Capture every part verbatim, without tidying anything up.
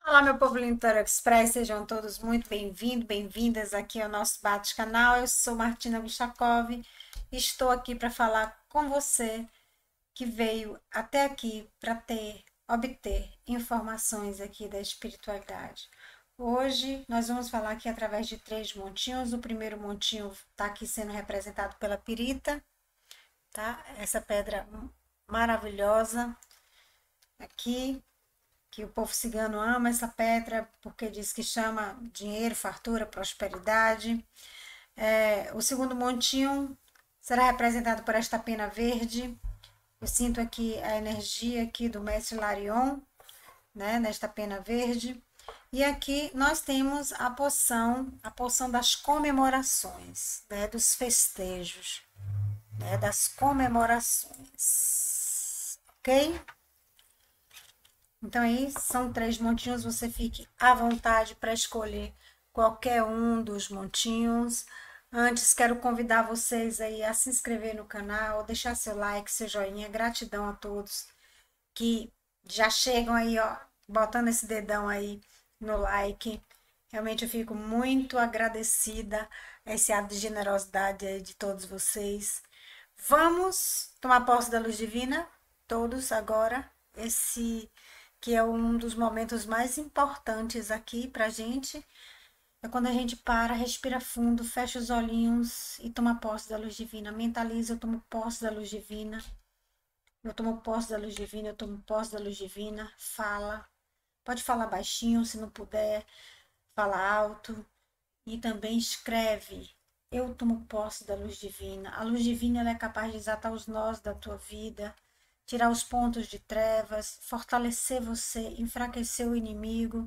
Olá, meu povo lindo do Express, sejam todos muito bem-vindos, bem-vindas aqui ao nosso bate-canal. Eu sou Martina Glustakov e estou aqui para falar com você que veio até aqui para ter, obter informações aqui da espiritualidade. Hoje nós vamos falar aqui através de três montinhos. O primeiro montinho está aqui sendo representado pela pirita, tá? Essa pedra maravilhosa aqui que o povo cigano ama essa pedra porque diz que chama dinheiro, fartura, prosperidade. É, o segundo montinho será representado por esta pena verde. Eu sinto aqui a energia aqui do mestre Larion, né, nesta pena verde. E aqui nós temos a poção, a poção das comemorações, né, dos festejos, né, das comemorações, ok? Então aí são três montinhos, você fique à vontade para escolher qualquer um dos montinhos. Antes, quero convidar vocês aí a se inscrever no canal, deixar seu like, seu joinha. Gratidão a todos que já chegam aí, ó, botando esse dedão aí no like. Realmente eu fico muito agradecida a esse ato de generosidade aí de todos vocês. Vamos tomar posse da luz divina, todos agora. Esse que é um dos momentos mais importantes aqui pra gente, é quando a gente para, respira fundo, fecha os olhinhos e toma posse da luz divina. Mentaliza, eu tomo posse da luz divina. Eu tomo posse da luz divina, eu tomo posse da luz divina. Fala. Pode falar baixinho, se não puder, fala alto. E também escreve. Eu tomo posse da luz divina. A luz divina ela é capaz de desatar os nós da tua vida, tirar os pontos de trevas, fortalecer você, enfraquecer o inimigo.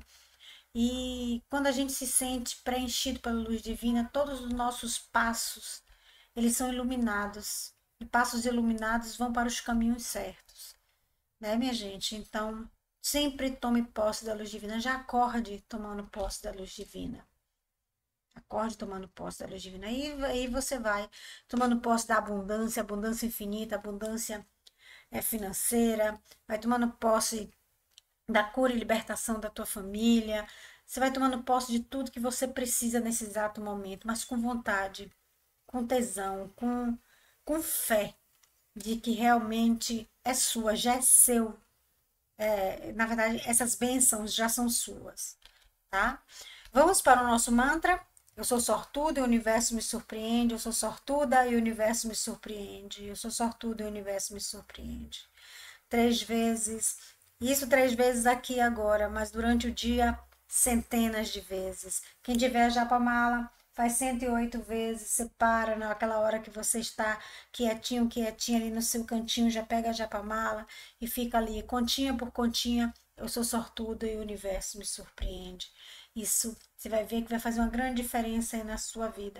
E quando a gente se sente preenchido pela luz divina, todos os nossos passos, eles são iluminados. E passos iluminados vão para os caminhos certos, né, minha gente? Então, sempre tome posse da luz divina. Já acorde tomando posse da luz divina. Acorde tomando posse da luz divina. Aí, aí você vai tomando posse da abundância, abundância infinita, abundância é, financeira, vai tomando posse da cura e libertação da tua família. Você vai tomando posse de tudo que você precisa nesse exato momento, mas com vontade, com tesão, com, com fé de que realmente é sua, já é seu. É, na verdade, essas bênçãos já são suas, tá? Vamos para o nosso mantra. Eu sou sortuda e o universo me surpreende. Eu sou sortuda e o universo me surpreende. Eu sou sortuda e o universo me surpreende. Três vezes. Isso três vezes aqui agora, mas durante o dia, centenas de vezes. Quem tiver a japamala, faz cento e oito vezes. Você para naquela hora que você está quietinho, quietinho ali no seu cantinho, já pega a japamala e fica ali, continha por continha. Eu sou sortuda e o universo me surpreende. Isso você vai ver que vai fazer uma grande diferença aí na sua vida,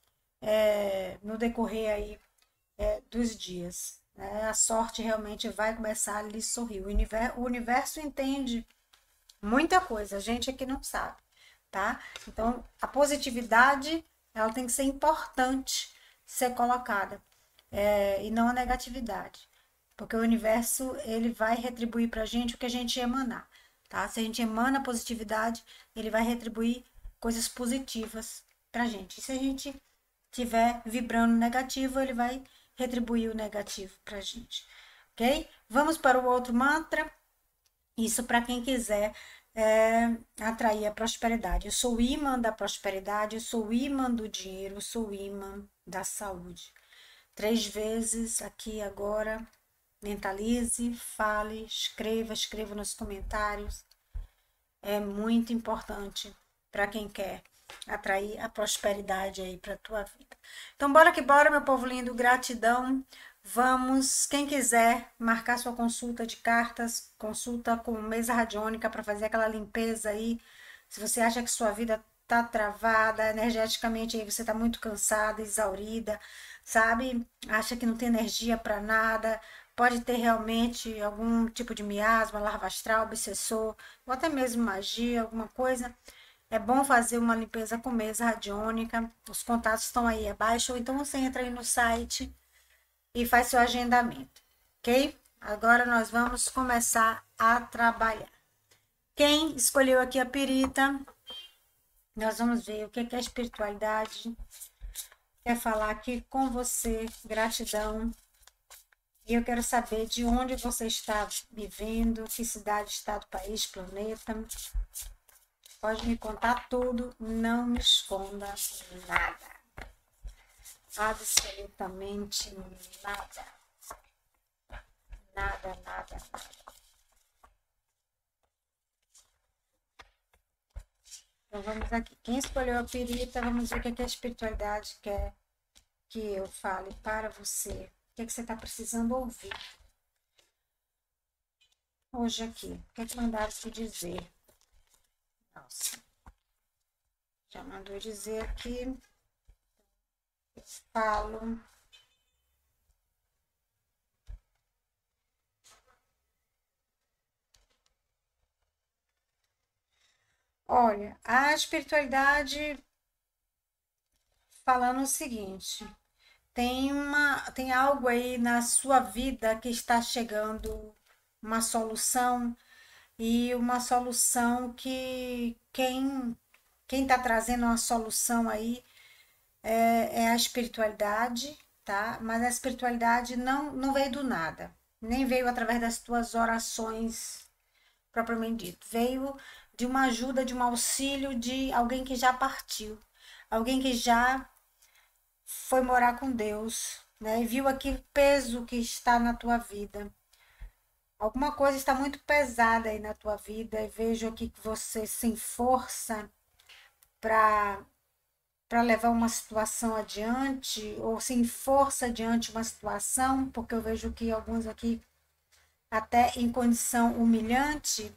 é, no decorrer aí é, dos dias. Né? A sorte realmente vai começar a lhe sorrir. O universo, o universo entende muita coisa, a gente aqui não sabe, tá? Então, a positividade, ela tem que ser importante ser colocada, é, e não a negatividade. Porque o universo, ele vai retribuir pra gente o que a gente emanar, tá? Se a gente emana positividade, ele vai retribuir coisas positivas pra gente. E se a gente tiver vibrando negativo, ele vai retribuir o negativo pra gente, ok? Vamos para o outro mantra. Isso para quem quiser é, atrair a prosperidade. Eu sou o imã da prosperidade, eu sou o imã do dinheiro, eu sou o imã da saúde. Três vezes aqui agora. Mentalize, fale, escreva, escreva nos comentários. É muito importante para quem quer atrair a prosperidade aí para a tua vida. Então, bora que bora, meu povo lindo, gratidão. Vamos, quem quiser marcar sua consulta de cartas, consulta com mesa radiônica para fazer aquela limpeza aí. Se você acha que sua vida tá travada, energeticamente aí você tá muito cansada, exaurida, sabe? Acha que não tem energia para nada, pode ter realmente algum tipo de miasma, larva astral, obsessor, ou até mesmo magia, alguma coisa. É bom fazer uma limpeza com mesa radiônica. Os contatos estão aí abaixo, ou então você entra aí no site e faz seu agendamento, ok? Agora nós vamos começar a trabalhar. Quem escolheu aqui a perita, nós vamos ver o que é a espiritualidade quer falar aqui com você. Gratidão. E eu quero saber de onde você está vivendo, que cidade, estado, país, planeta. Pode me contar tudo, não me esconda nada. Absolutamente nada. Nada, nada, nada. Então vamos aqui. Quem escolheu a perita, vamos ver o que a espiritualidade quer que eu fale para você. O que, é que você está precisando ouvir hoje aqui? O que é que mandaram te dizer? Nossa. Já mandou dizer aqui. Eu falo. Olha, a espiritualidade falando o seguinte, tem uma, tem algo aí na sua vida que está chegando, uma solução, e uma solução que quem quem está trazendo uma solução aí é, é a espiritualidade, tá? Mas a espiritualidade não, não veio do nada, nem veio através das tuas orações propriamente dito. Veio de uma ajuda, de um auxílio de alguém que já partiu, alguém que já foi morar com Deus, né? E viu aquele peso que está na tua vida. Alguma coisa está muito pesada aí na tua vida e vejo aqui que você sem força para para levar uma situação adiante ou sem força diante uma situação, porque eu vejo que alguns aqui até em condição humilhante,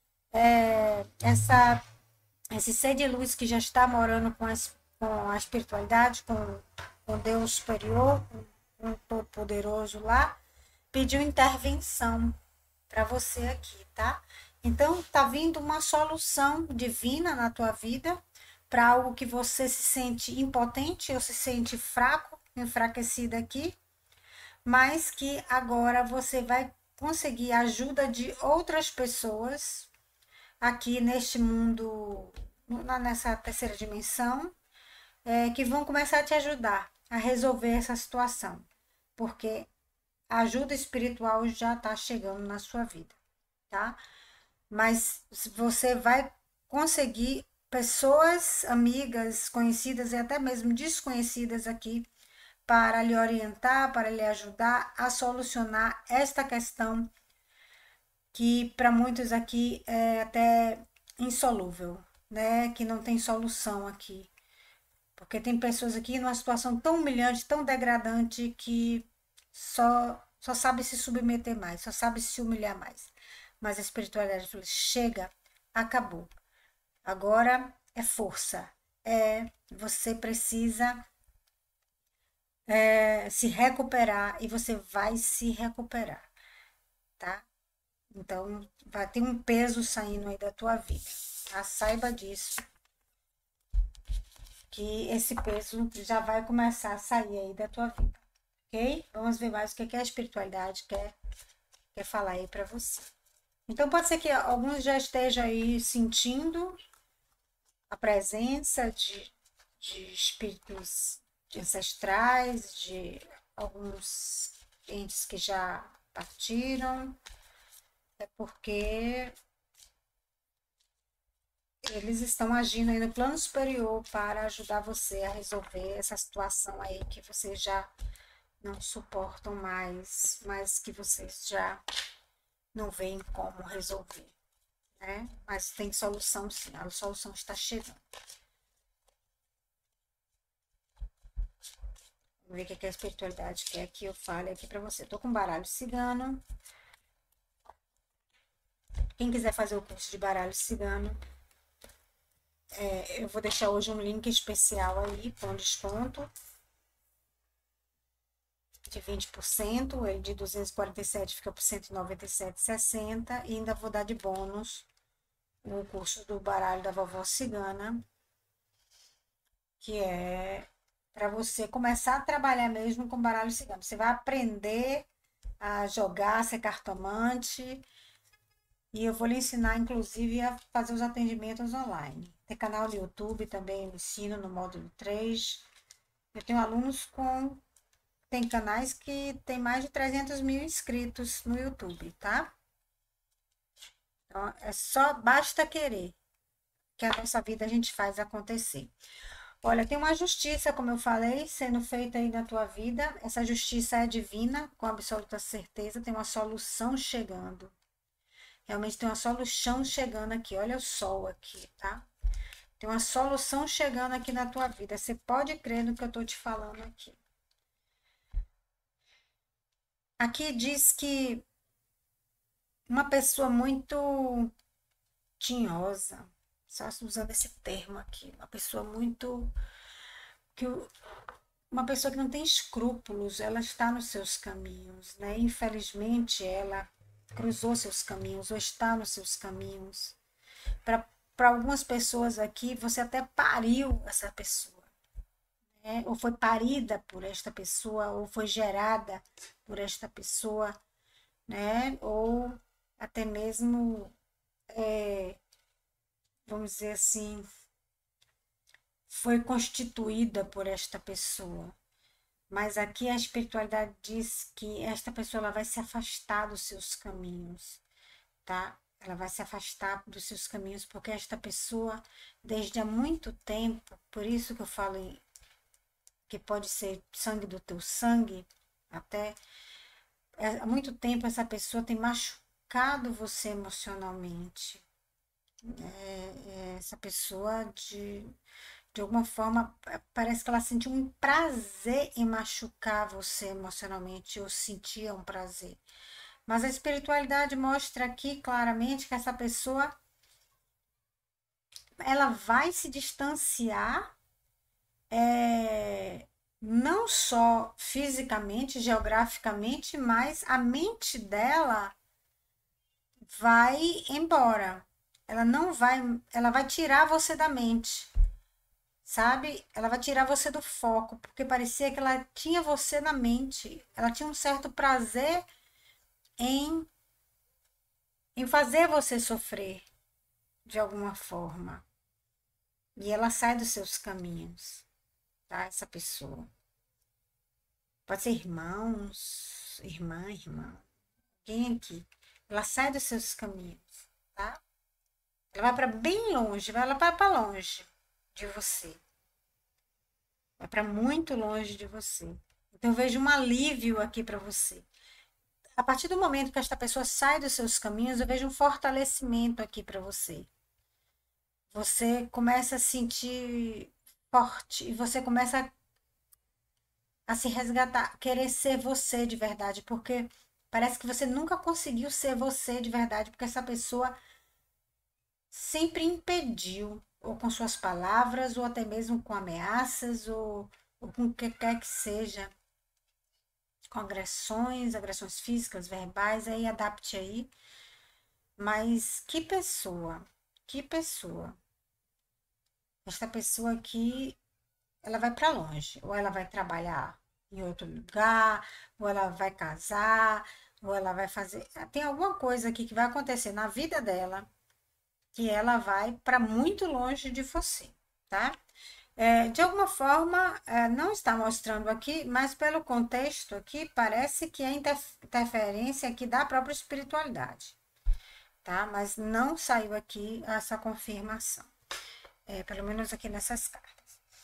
é, essa esse ser de luz que já está morando com, as, com a espiritualidade, com, com Deus superior, com um Todo-Poderoso lá, pediu intervenção para você aqui, tá? Então, tá vindo uma solução divina na tua vida para algo que você se sente impotente ou se sente fraco, enfraquecido aqui, mas que agora você vai conseguir a ajuda de outras pessoas aqui neste mundo, nessa terceira dimensão, é, que vão começar a te ajudar a resolver essa situação, porque a ajuda espiritual já está chegando na sua vida, tá? Mas você vai conseguir pessoas, amigas, conhecidas e até mesmo desconhecidas aqui para lhe orientar, para lhe ajudar a solucionar esta questão que para muitos aqui é até insolúvel, né? Que não tem solução aqui. Porque tem pessoas aqui numa situação tão humilhante, tão degradante, que só, só sabe se submeter mais, só sabe se humilhar mais. Mas a espiritualidade fala, chega, acabou. Agora é força. É, você precisa é, se recuperar e você vai se recuperar, tá? Então, vai ter um peso saindo aí da tua vida, tá? Saiba disso, que esse peso já vai começar a sair aí da tua vida, ok? Vamos ver mais o que a espiritualidade quer, quer falar aí para você. Então, pode ser que alguns já estejam aí sentindo a presença de, de espíritos ancestrais, de alguns entes que já partiram, é porque eles estão agindo aí no plano superior para ajudar você a resolver essa situação aí que vocês já não suportam mais, mas que vocês já não veem como resolver, né? Mas tem solução sim, a solução está chegando. Vamos ver o que a espiritualidade quer que eu fale aqui para você. Tô com baralho cigano. Quem quiser fazer o curso de baralho cigano, é, eu vou deixar hoje um link especial aí com desconto de vinte por cento, ele de duzentos e quarenta e sete fica por cento e noventa e sete reais e sessenta centavos, e ainda vou dar de bônus o curso do baralho da vovó cigana, que é para você começar a trabalhar mesmo com baralho cigano. Você vai aprender a jogar, ser cartomante, E eu vou lhe ensinar, inclusive, a fazer os atendimentos online. Tem canal no YouTube também, eu ensino no módulo três. Eu tenho alunos com... Tem canais que tem mais de trezentos mil inscritos no YouTube, tá? Então, é só, basta querer, que a nossa vida a gente faz acontecer. Olha, tem uma justiça, como eu falei, sendo feita aí na tua vida. Essa justiça é divina, com absoluta certeza. Tem uma solução chegando. Realmente tem uma solução chegando aqui. Olha o sol aqui, tá? Tem uma solução chegando aqui na tua vida. Você pode crer no que eu tô te falando aqui. Aqui diz que uma pessoa muito tinhosa, só usando esse termo aqui, uma pessoa muito que uma pessoa que não tem escrúpulos, ela está nos seus caminhos, né? Infelizmente, ela cruzou seus caminhos ou está nos seus caminhos. Para para algumas pessoas aqui, você até pariu essa pessoa, né? Ou foi parida por esta pessoa, ou foi gerada por esta pessoa, né? Ou até mesmo, é, vamos dizer assim, foi constituída por esta pessoa. Mas aqui a espiritualidade diz que esta pessoa ela vai se afastar dos seus caminhos, tá? Ela vai se afastar dos seus caminhos porque esta pessoa, desde há muito tempo, por isso que eu falo em, que pode ser sangue do teu sangue, até há muito tempo essa pessoa tem machucado você emocionalmente. É, é, essa pessoa de de alguma forma, parece que ela sentiu um prazer em machucar você emocionalmente, ou sentia um prazer. Mas a espiritualidade mostra aqui claramente que essa pessoa, ela vai se distanciar, é, não só fisicamente, geograficamente, mas a mente dela vai embora. Ela não vai, ela vai tirar você da mente. Sabe? Ela vai tirar você do foco, porque parecia que ela tinha você na mente. Ela tinha um certo prazer em, em fazer você sofrer de alguma forma. E ela sai dos seus caminhos, tá? Essa pessoa. Pode ser irmãos, irmã, irmã. Quem aqui? Ela sai dos seus caminhos, tá? Ela vai para bem longe, vai ela vai para longe de você. Vai para muito longe de você. Então eu vejo um alívio aqui para você. A partir do momento que esta pessoa sai dos seus caminhos, eu vejo um fortalecimento aqui para você. Você começa a sentir forte e você começa a, a se resgatar, querer ser você de verdade, porque parece que você nunca conseguiu ser você de verdade, porque essa pessoa sempre impediu, ou com suas palavras, ou até mesmo com ameaças, ou, ou com o que quer que seja, com agressões, agressões físicas, verbais, aí adapte aí. Mas que pessoa, que pessoa. Esta pessoa aqui, ela vai para longe, ou ela vai trabalhar em outro lugar, ou ela vai casar, ou ela vai fazer. Tem alguma coisa aqui que vai acontecer na vida dela que ela vai para muito longe de você, tá? É, de alguma forma, é, não está mostrando aqui, mas pelo contexto aqui, parece que é interferência aqui da própria espiritualidade, tá? Mas não saiu aqui essa confirmação, é, pelo menos aqui nessas cartas.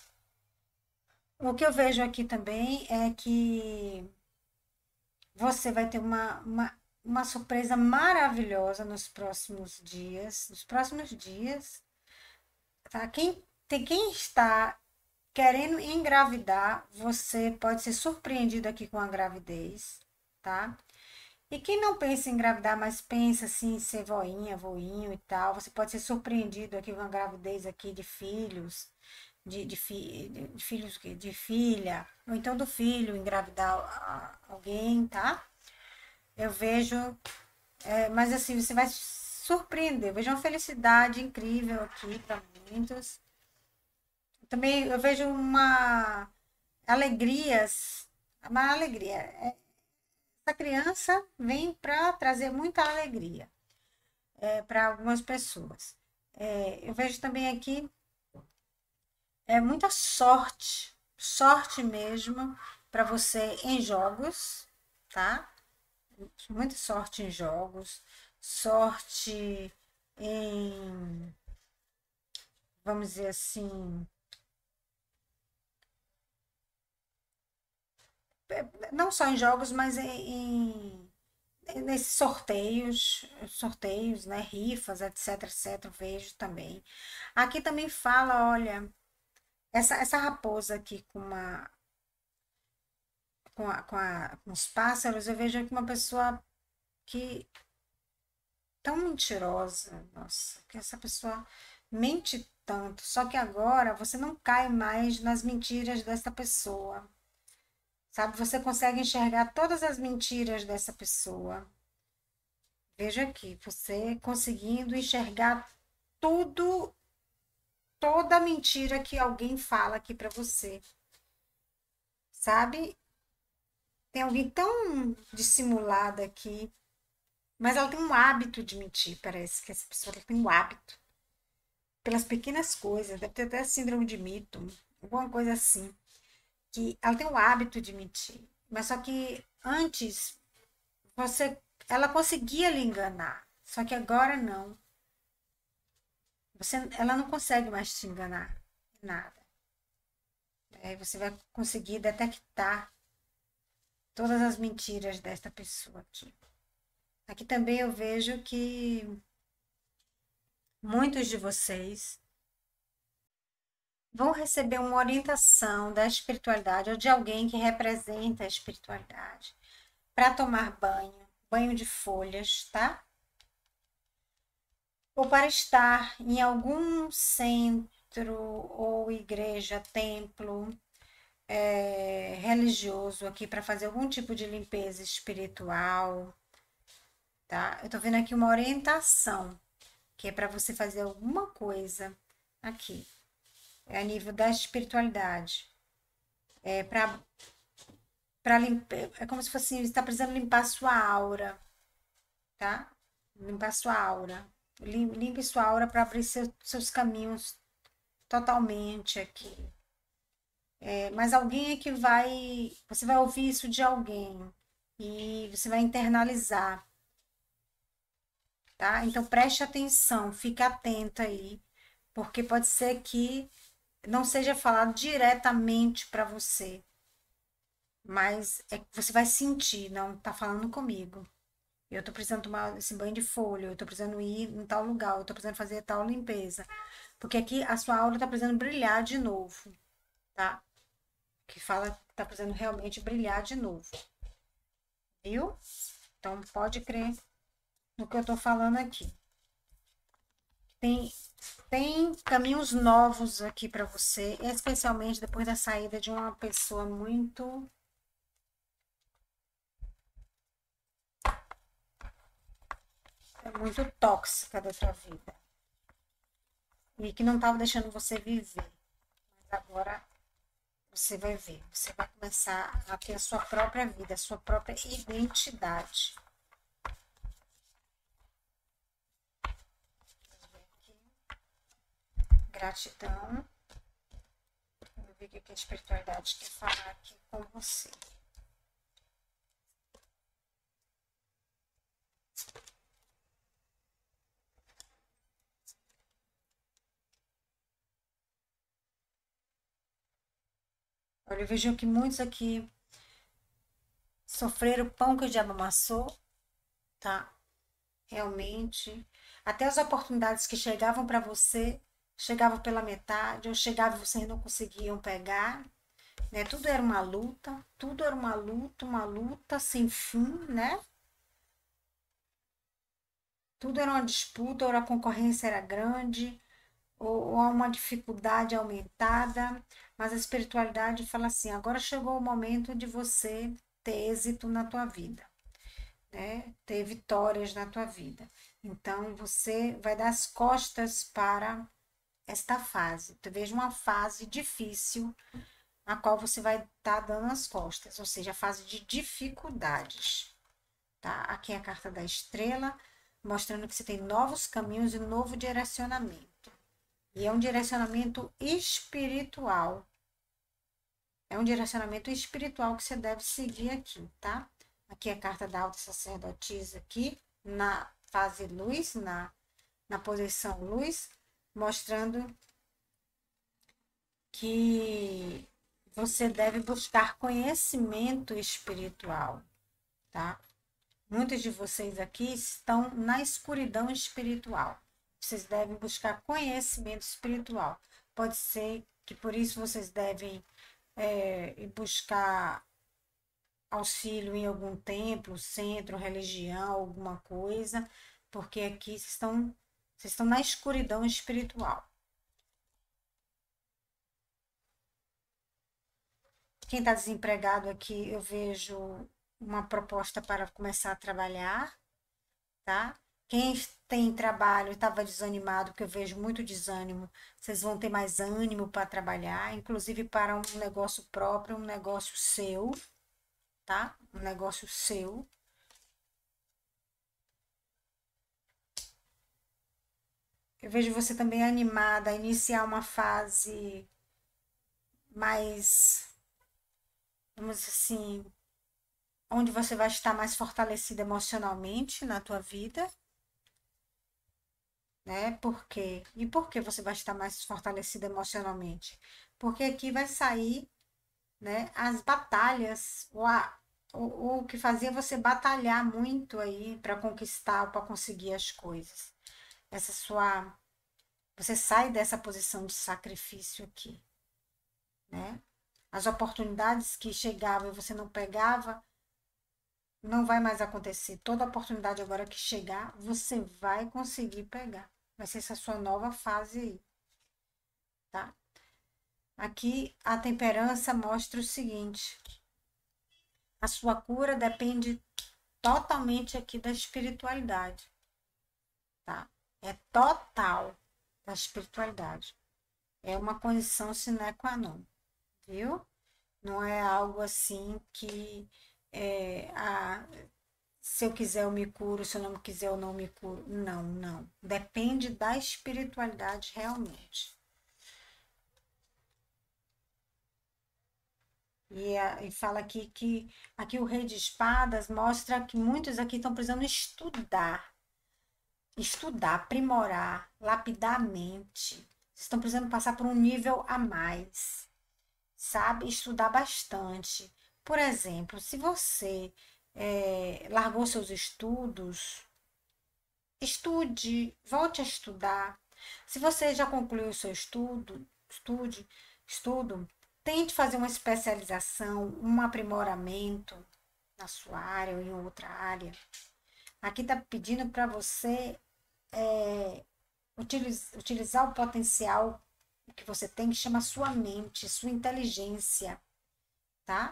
O que eu vejo aqui também é que você vai ter uma, uma, uma surpresa maravilhosa nos próximos dias, nos próximos dias, tá? Quem, tem, quem está querendo engravidar, você pode ser surpreendido aqui com a gravidez, tá? E quem não pensa em engravidar, mas pensa assim em ser voinha, voinho e tal, você pode ser surpreendido aqui com a gravidez aqui de filhos, de, de, fi, de, de filhos, de filha, ou então do filho engravidar alguém, tá? Eu vejo, é, mas assim, você vai surpreender, eu vejo uma felicidade incrível aqui para muitos. Também eu vejo uma alegrias, uma alegria. Essa criança vem para trazer muita alegria. é, para algumas pessoas. É, eu vejo também aqui é muita sorte, sorte mesmo para você em jogos, tá? Muita sorte em jogos, sorte em, vamos dizer assim, não só em jogos, mas em, em nesses sorteios, sorteios, né, rifas, etc, etc, vejo também. Aqui também fala, olha, essa, essa raposa aqui com uma com, a, com, a, com os pássaros, eu vejo aqui uma pessoa que tão mentirosa, nossa, que essa pessoa mente tanto, só que agora você não cai mais nas mentiras dessa pessoa, sabe? Você consegue enxergar todas as mentiras dessa pessoa. Veja aqui, você conseguindo enxergar tudo, toda mentira que alguém fala aqui para você, sabe? Tem alguém tão dissimulada aqui, mas ela tem um hábito de mentir, parece que essa pessoa tem um hábito. Pelas pequenas coisas, deve ter até síndrome de mito, alguma coisa assim. Que ela tem o hábito de mentir. Mas só que antes você ela conseguia lhe enganar. Só que agora não. Você, ela não consegue mais te enganar em nada. Aí você vai conseguir detectar todas as mentiras desta pessoa aqui. Aqui também eu vejo que muitos de vocês vão receber uma orientação da espiritualidade ou de alguém que representa a espiritualidade para tomar banho, banho de folhas, tá? Ou para estar em algum centro ou igreja, templo é, religioso aqui para fazer algum tipo de limpeza espiritual, tá? Eu tô vendo aqui uma orientação que é para você fazer alguma coisa aqui, é a nível da espiritualidade, é para para limpar, é como se fosse assim, você está precisando limpar sua aura, tá? Limpar sua aura. Limpe sua aura para abrir seu, seus caminhos totalmente aqui. É, mas alguém é que vai. Você vai ouvir isso de alguém e você vai internalizar, tá? Então preste atenção, fique atenta aí, porque pode ser que não seja falado diretamente para você, mas é que você vai sentir, não tá falando comigo. Eu tô precisando tomar esse banho de folha, eu tô precisando ir em tal lugar, eu tô precisando fazer tal limpeza. Porque aqui a sua aura tá precisando brilhar de novo, tá? Que fala que tá precisando realmente brilhar de novo, viu? Então pode crer no que eu tô falando aqui. Tem, tem caminhos novos aqui para você, especialmente depois da saída de uma pessoa muito muito tóxica da sua vida e que não estava deixando você viver. Mas agora você vai ver, você vai começar a ter a sua própria vida, a sua própria identidade. Gratidão. Vamos ver o que a espiritualidade quer falar aqui com você. Olha, eu vejo que muitos aqui sofreram o pão que o diabo amassou, tá? Realmente. Até as oportunidades que chegavam para você, chegavam pela metade, ou chegavam e vocês não conseguiam pegar, né? Tudo era uma luta, tudo era uma luta, uma luta sem fim, né? Tudo era uma disputa, ou a concorrência era grande, ou, ou uma dificuldade aumentada, mas a espiritualidade fala assim: agora chegou o momento de você ter êxito na tua vida, né? Ter vitórias na tua vida. Então você vai dar as costas para esta fase. Tu vejo uma fase difícil, a qual você vai estar tá dando as costas, ou seja, a fase de dificuldades, tá? Aqui é a carta da estrela, mostrando que você tem novos caminhos e novo direcionamento. E é um direcionamento espiritual. É um direcionamento espiritual que você deve seguir aqui, tá? Aqui é a carta da alta sacerdotisa aqui, na fase luz, na, na posição luz, mostrando que você deve buscar conhecimento espiritual, tá? Muitos de vocês aqui estão na escuridão espiritual. Vocês devem buscar conhecimento espiritual. Pode ser que por isso vocês devem é, buscar auxílio em algum templo, centro, religião, alguma coisa, porque aqui vocês estão, vocês estão na escuridão espiritual. Quem está desempregado aqui, eu vejo uma proposta para começar a trabalhar, tá? Quem tem trabalho e estava desanimado, que eu vejo muito desânimo, vocês vão ter mais ânimo para trabalhar, inclusive para um negócio próprio, um negócio seu, tá? Um negócio seu. Eu vejo você também animada a iniciar uma fase mais, vamos dizer assim, onde você vai estar mais fortalecida emocionalmente na tua vida, né? Por quê? E por que você vai estar mais fortalecida emocionalmente? Porque aqui vai sair, né, as batalhas, o, a, o, o que fazia você batalhar muito aí para conquistar, para conseguir as coisas. Essa sua, você sai dessa posição de sacrifício aqui, né? As oportunidades que chegavam e você não pegava, não vai mais acontecer. Toda oportunidade agora que chegar, você vai conseguir pegar. Vai ser essa sua nova fase aí, tá? Aqui a temperança mostra o seguinte: a sua cura depende totalmente aqui da espiritualidade, tá? É total da espiritualidade. É uma condição sine qua non, viu? Não é algo assim que é, a, se eu quiser eu me curo, se eu não quiser eu não me curo. Não, não. Depende da espiritualidade realmente. E, a, e fala aqui que aqui o Rei de Espadas mostra que muitos aqui estão precisando estudar. Estudar, aprimorar, lapidar a mente. Vocês estão precisando passar por um nível a mais. Sabe? Estudar bastante. Por exemplo, se você é, largou seus estudos, estude, volte a estudar. Se você já concluiu o seu estudo, estude, estudo, tente fazer uma especialização, um aprimoramento na sua área ou em outra área. Aqui está pedindo para você é, utiliz, utilizar o potencial que você tem, que chama sua mente, sua inteligência, tá?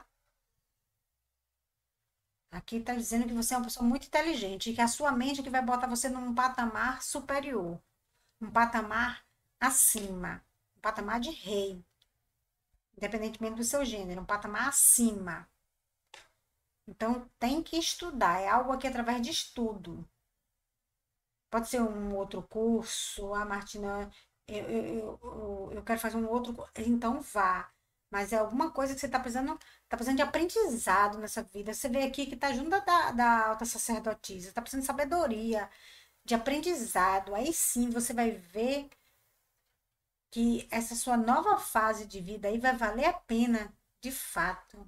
Aqui está dizendo que você é uma pessoa muito inteligente e que a sua mente é que vai botar você num patamar superior, um patamar acima, um patamar de rei, independentemente do seu gênero, um patamar acima. Então, tem que estudar, é algo aqui através de estudo. Pode ser um outro curso, a Martina, eu, eu, eu, eu quero fazer um outro, então vá. Mas é alguma coisa que você está precisando, tá precisando de aprendizado nessa vida. Você vê aqui que está junto da, da alta sacerdotisa, está precisando de sabedoria, de aprendizado. Aí sim você vai ver que essa sua nova fase de vida aí vai valer a pena, de fato.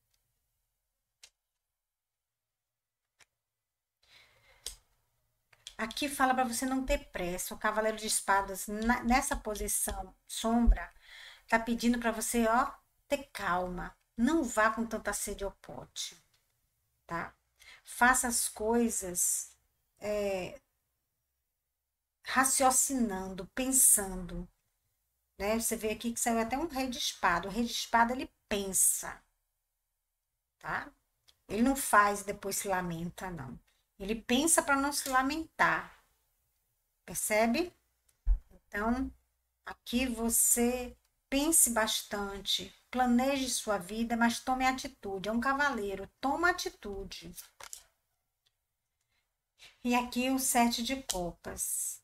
Aqui fala para você não ter pressa. O cavaleiro de espadas, na, nessa posição sombra, tá pedindo para você, ó, ter calma. Não vá com tanta sede ao pote, tá? Faça as coisas é, raciocinando, pensando, né? Você vê aqui que saiu até um rei de espada. O rei de espada, ele pensa, tá? Ele não faz e depois se lamenta, não. Ele pensa para não se lamentar. Percebe? Então, aqui você pense bastante, planeje sua vida, mas tome atitude. É um cavaleiro, toma atitude. E aqui o sete de copas,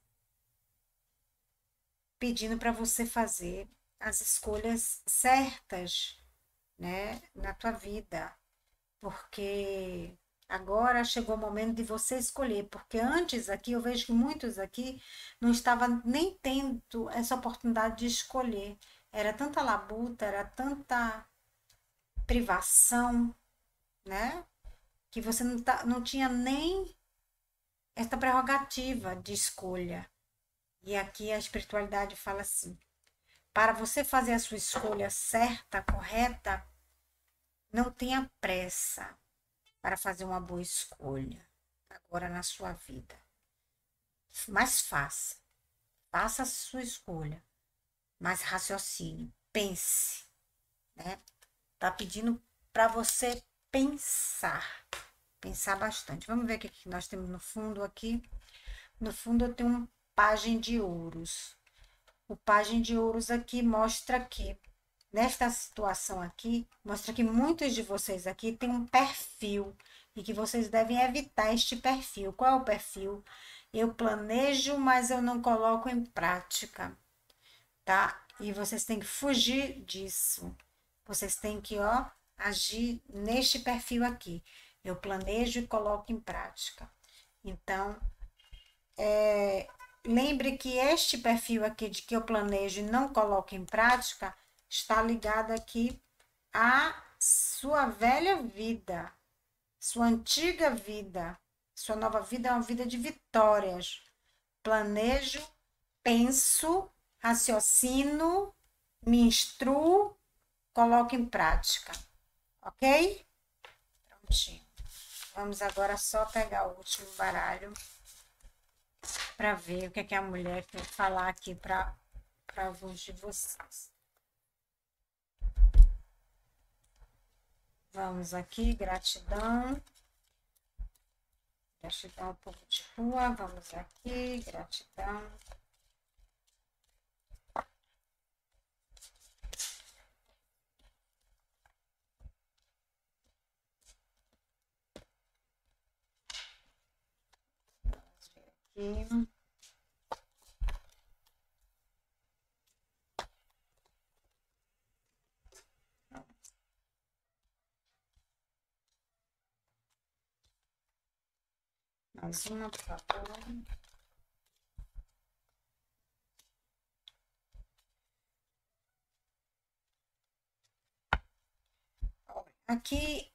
pedindo para você fazer as escolhas certas, né, na tua vida, porque agora chegou o momento de você escolher, porque antes aqui eu vejo que muitos aqui não estavam nem tendo essa oportunidade de escolher. Era tanta labuta, era tanta privação, né? Que você não, tá, não tinha nem essa prerrogativa de escolha. E aqui a espiritualidade fala assim: para você fazer a sua escolha certa, correta, não tenha pressa para fazer uma boa escolha agora na sua vida. Mas faça. Faça a sua escolha. Mas raciocínio. Pense. Né? Tá pedindo para você pensar. Pensar bastante. Vamos ver o que nós temos no fundo aqui. No fundo eu tenho um pajem de ouros. O pajem de ouros aqui mostra que, nesta situação aqui, mostra que muitos de vocês aqui têm um perfil e que vocês devem evitar este perfil. Qual é o perfil? Eu planejo, mas eu não coloco em prática, tá? E vocês têm que fugir disso. Vocês têm que, ó, agir neste perfil aqui. Eu planejo e coloco em prática. Então, é, lembre que este perfil aqui de que eu planejo e não coloco em prática está ligado aqui à sua velha vida, sua antiga vida. Sua nova vida é uma vida de vitórias. Planejo, penso, raciocino, me instruo, coloco em prática. Ok? Prontinho. Vamos agora só pegar o último baralho para ver o que, é que a mulher quer falar aqui para alguns de vocês. Vamos aqui, gratidão. Gratidão ao povo de rua. Vamos aqui, gratidão. Vamos ver aqui. Mais uma, por favor. Aqui,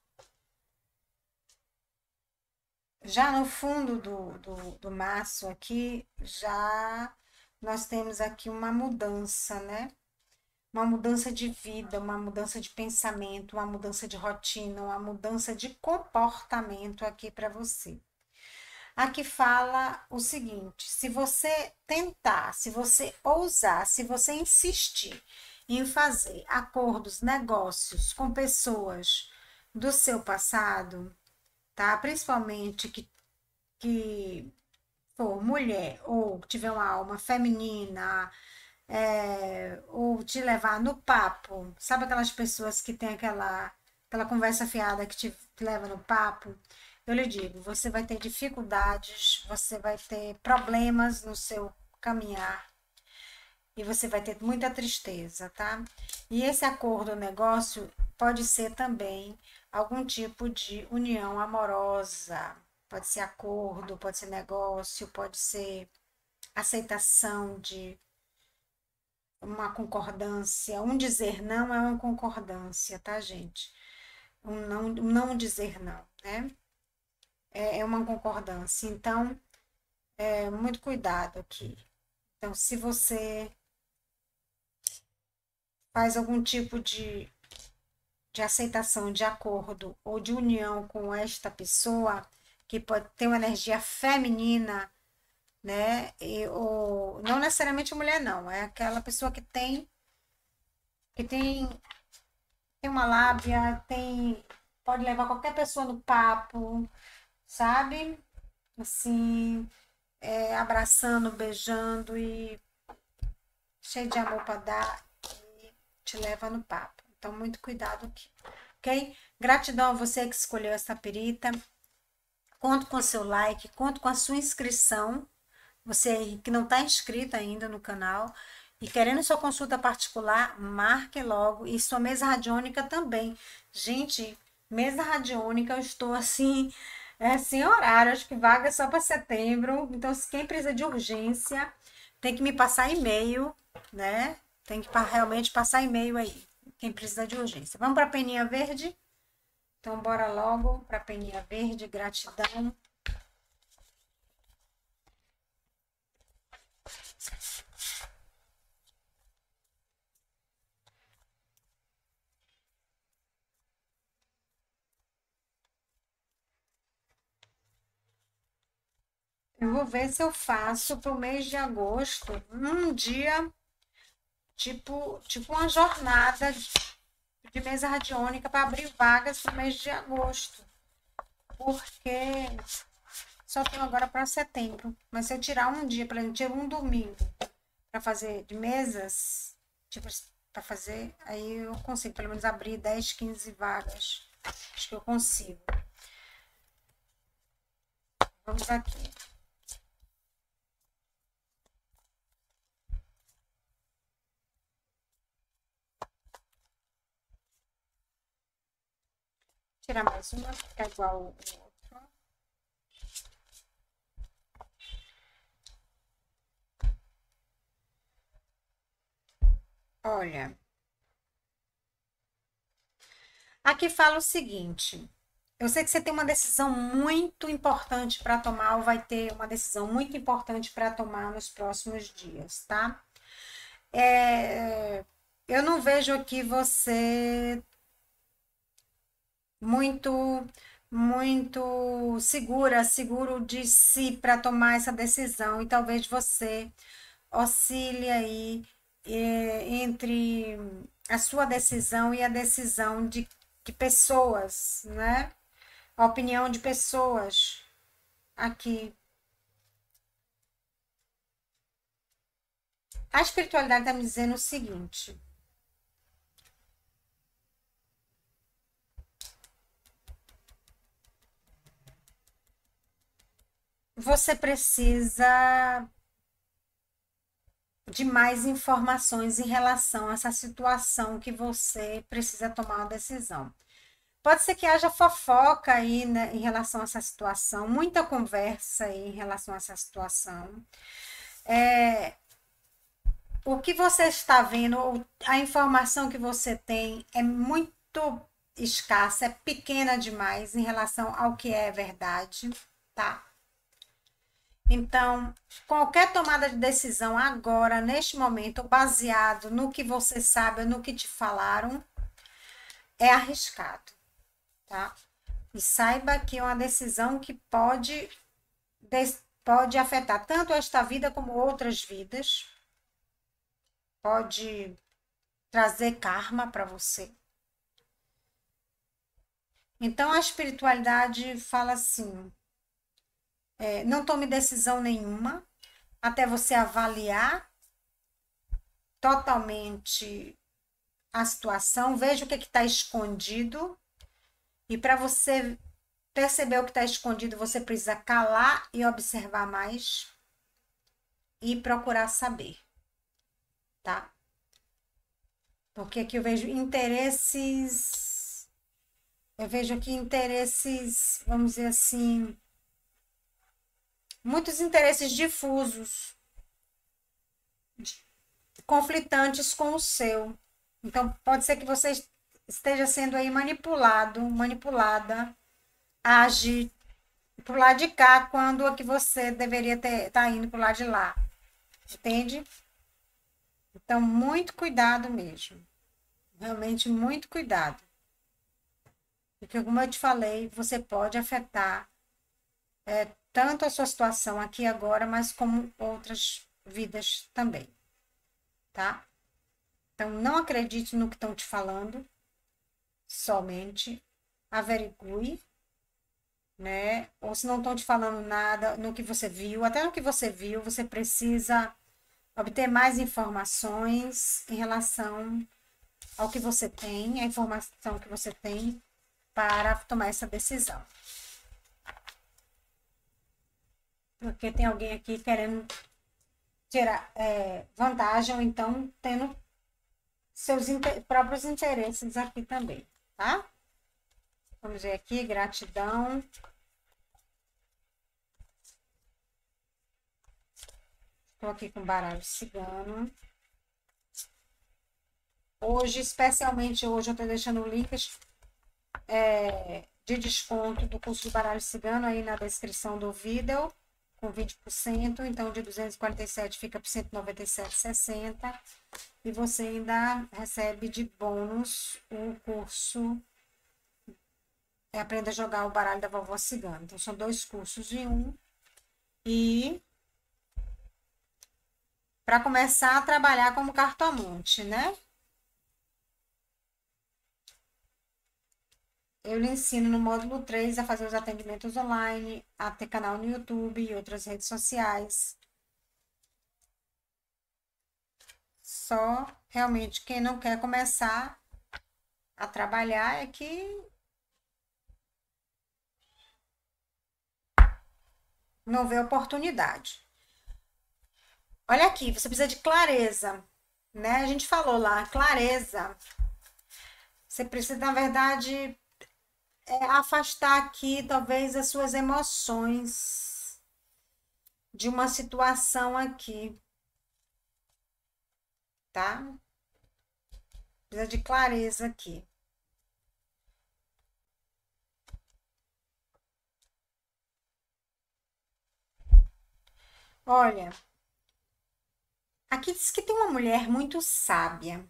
já no fundo do, do, do maço aqui, já nós temos aqui uma mudança, né? Uma mudança de vida, uma mudança de pensamento, uma mudança de rotina, uma mudança de comportamento aqui para você. Aqui fala o seguinte: se você tentar, se você ousar, se você insistir em fazer acordos, negócios com pessoas do seu passado, tá? Principalmente que, que for mulher ou tiver uma alma feminina, é, ou te levar no papo, sabe aquelas pessoas que tem aquela, aquela conversa fiada que te, te leva no papo? Eu lhe digo, você vai ter dificuldades, você vai ter problemas no seu caminhar e você vai ter muita tristeza, tá? E esse acordo, negócio, pode ser também algum tipo de união amorosa, pode ser acordo, pode ser negócio, pode ser aceitação de uma concordância. Um dizer não é uma concordância, tá, gente? Um não, um não dizer não, né? É, é uma concordância. Então, é, muito cuidado aqui. Então, se você faz algum tipo de, de aceitação, de acordo ou de união com esta pessoa, que pode ter uma energia feminina, né? E, ou, não necessariamente mulher, não. É aquela pessoa que tem que tem, tem uma lábia, tem, pode levar qualquer pessoa no papo, sabe? Assim, é, abraçando, beijando e cheio de amor para dar e te leva no papo. Então, muito cuidado aqui, ok? Gratidão a você que escolheu essa perita. Conto com seu like, conto com a sua inscrição. Você aí que não está inscrito ainda no canal e querendo sua consulta particular, marque logo. E sua mesa radiônica também. Gente, mesa radiônica, eu estou assim, é, sem horário, acho que vaga só para setembro. Então, se quem precisa de urgência, tem que me passar e-mail, né? Tem que pa- realmente passar e-mail aí, quem precisa de urgência. Vamos para a peninha verde? Então, bora logo para a peninha verde, gratidão. Eu vou ver se eu faço para o mês de agosto um dia, tipo, tipo uma jornada de, de mesa radiônica para abrir vagas para o mês de agosto. Porque só tenho agora para setembro. Mas se eu tirar um dia, por exemplo, tiro um domingo para fazer de mesas, tipo, para fazer, aí eu consigo pelo menos abrir dez, quinze vagas. Acho que eu consigo. Vamos aqui. Tirar mais uma, ficar igual o outro. Olha. Aqui fala o seguinte. Eu sei que você tem uma decisão muito importante para tomar, ou vai ter uma decisão muito importante para tomar nos próximos dias, tá? É, eu não vejo aqui você muito, muito segura, seguro de si para tomar essa decisão, e talvez você oscile aí é, entre a sua decisão e a decisão de, de pessoas, né? A opinião de pessoas aqui. A espiritualidade está me dizendo o seguinte: você precisa de mais informações em relação a essa situação que você precisa tomar uma decisão. Pode ser que haja fofoca aí, né, em relação a essa situação, muita conversa aí em relação a essa situação. É, o que você está vendo, a informação que você tem é muito escassa, é pequena demais em relação ao que é verdade, tá? Então, qualquer tomada de decisão agora, neste momento, baseado no que você sabe, no que te falaram, é arriscado, tá? E saiba que é uma decisão que pode, pode afetar tanto esta vida como outras vidas, pode trazer karma para você. Então, a espiritualidade fala assim: é, não tome decisão nenhuma até você avaliar totalmente a situação, veja o que está escondido, e para você perceber o que está escondido, você precisa calar e observar mais e procurar saber, tá? Porque aqui eu vejo interesses, eu vejo aqui interesses, vamos dizer assim, muitos interesses difusos, conflitantes com o seu. Então, pode ser que você esteja sendo aí manipulado, manipulada, a agir pro lado de cá, quando é que você deveria estar tá indo pro lado de lá. Entende? Então, muito cuidado mesmo. Realmente, muito cuidado. Porque, como eu te falei, você pode afetar é, tanto a sua situação aqui agora, mas como outras vidas também. Tá? Então, não acredite no que estão te falando. Somente averigue, né? Ou se não estão te falando nada no que você viu, até no que você viu, você precisa obter mais informações em relação ao que você tem, a informação que você tem para tomar essa decisão. porque tem alguém aqui querendo tirar é, vantagem ou então tendo seus inter próprios interesses aqui também, tá? Vamos ver aqui, gratidão. Estou aqui com baralho cigano. Hoje, especialmente hoje, eu estou deixando links é, de desconto do curso de baralho cigano aí na descrição do vídeo, com vinte por cento. Então, de duzentos e quarenta e sete fica por cento e noventa e sete reais e sessenta centavos. E você ainda recebe de bônus o curso é Aprenda a Jogar o Baralho da Vovó Cigana. Então, são dois cursos em um. E para começar a trabalhar como cartomante, né? Eu lhe ensino no módulo três a fazer os atendimentos online, a ter canal no YouTube e outras redes sociais. Só realmente quem não quer começar a trabalhar é que não vê oportunidade. Olha aqui, você precisa de clareza, né? A gente falou lá, clareza. Você precisa, na verdade, é, afastar aqui talvez as suas emoções de uma situação aqui, tá? Precisa de clareza aqui. Olha, aqui diz que tem uma mulher muito sábia.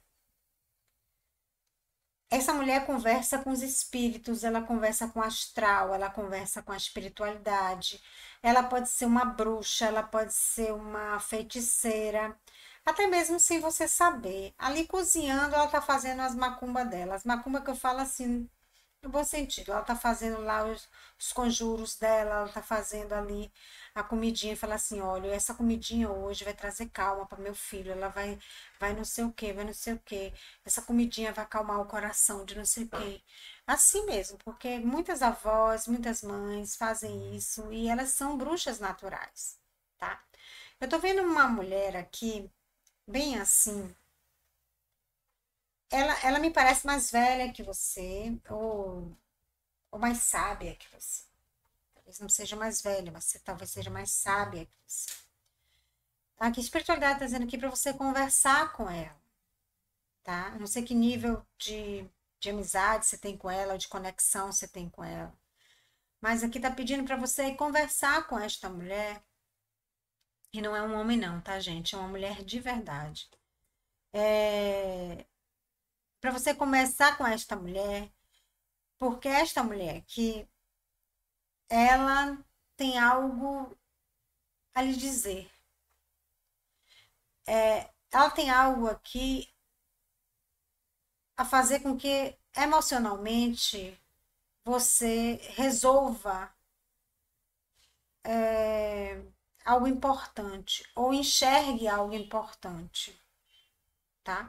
Essa mulher conversa com os espíritos, ela conversa com o astral, ela conversa com a espiritualidade. Ela pode ser uma bruxa, ela pode ser uma feiticeira, até mesmo sem você saber. Ali cozinhando, ela tá fazendo as macumbas dela. As macumbas que eu falo assim, no bom sentido. Ela tá fazendo lá os, os conjuros dela, ela tá fazendo ali a comidinha e fala assim: olha, essa comidinha hoje vai trazer calma para meu filho. Ela vai, vai não sei o que, vai não sei o que. Essa comidinha vai acalmar o coração de não sei o que. Assim mesmo, porque muitas avós, muitas mães fazem isso e elas são bruxas naturais, tá? Eu tô vendo uma mulher aqui, bem assim. Ela, ela me parece mais velha que você, ou, ou mais sábia que você. Talvez não seja mais velha, mas você talvez seja mais sábia que você. Tá? Que a espiritualidade está dizendo aqui para você conversar com ela, tá? Eu não sei que nível de, de amizade você tem com ela, ou de conexão você tem com ela. Mas aqui tá pedindo para você conversar com esta mulher. E não é um homem não, tá, gente? É uma mulher de verdade. É... Para você conversar com esta mulher, porque esta mulher aqui, ela tem algo a lhe dizer. É, ela tem algo aqui a fazer com que emocionalmente você resolva é, algo importante ou enxergue algo importante, tá?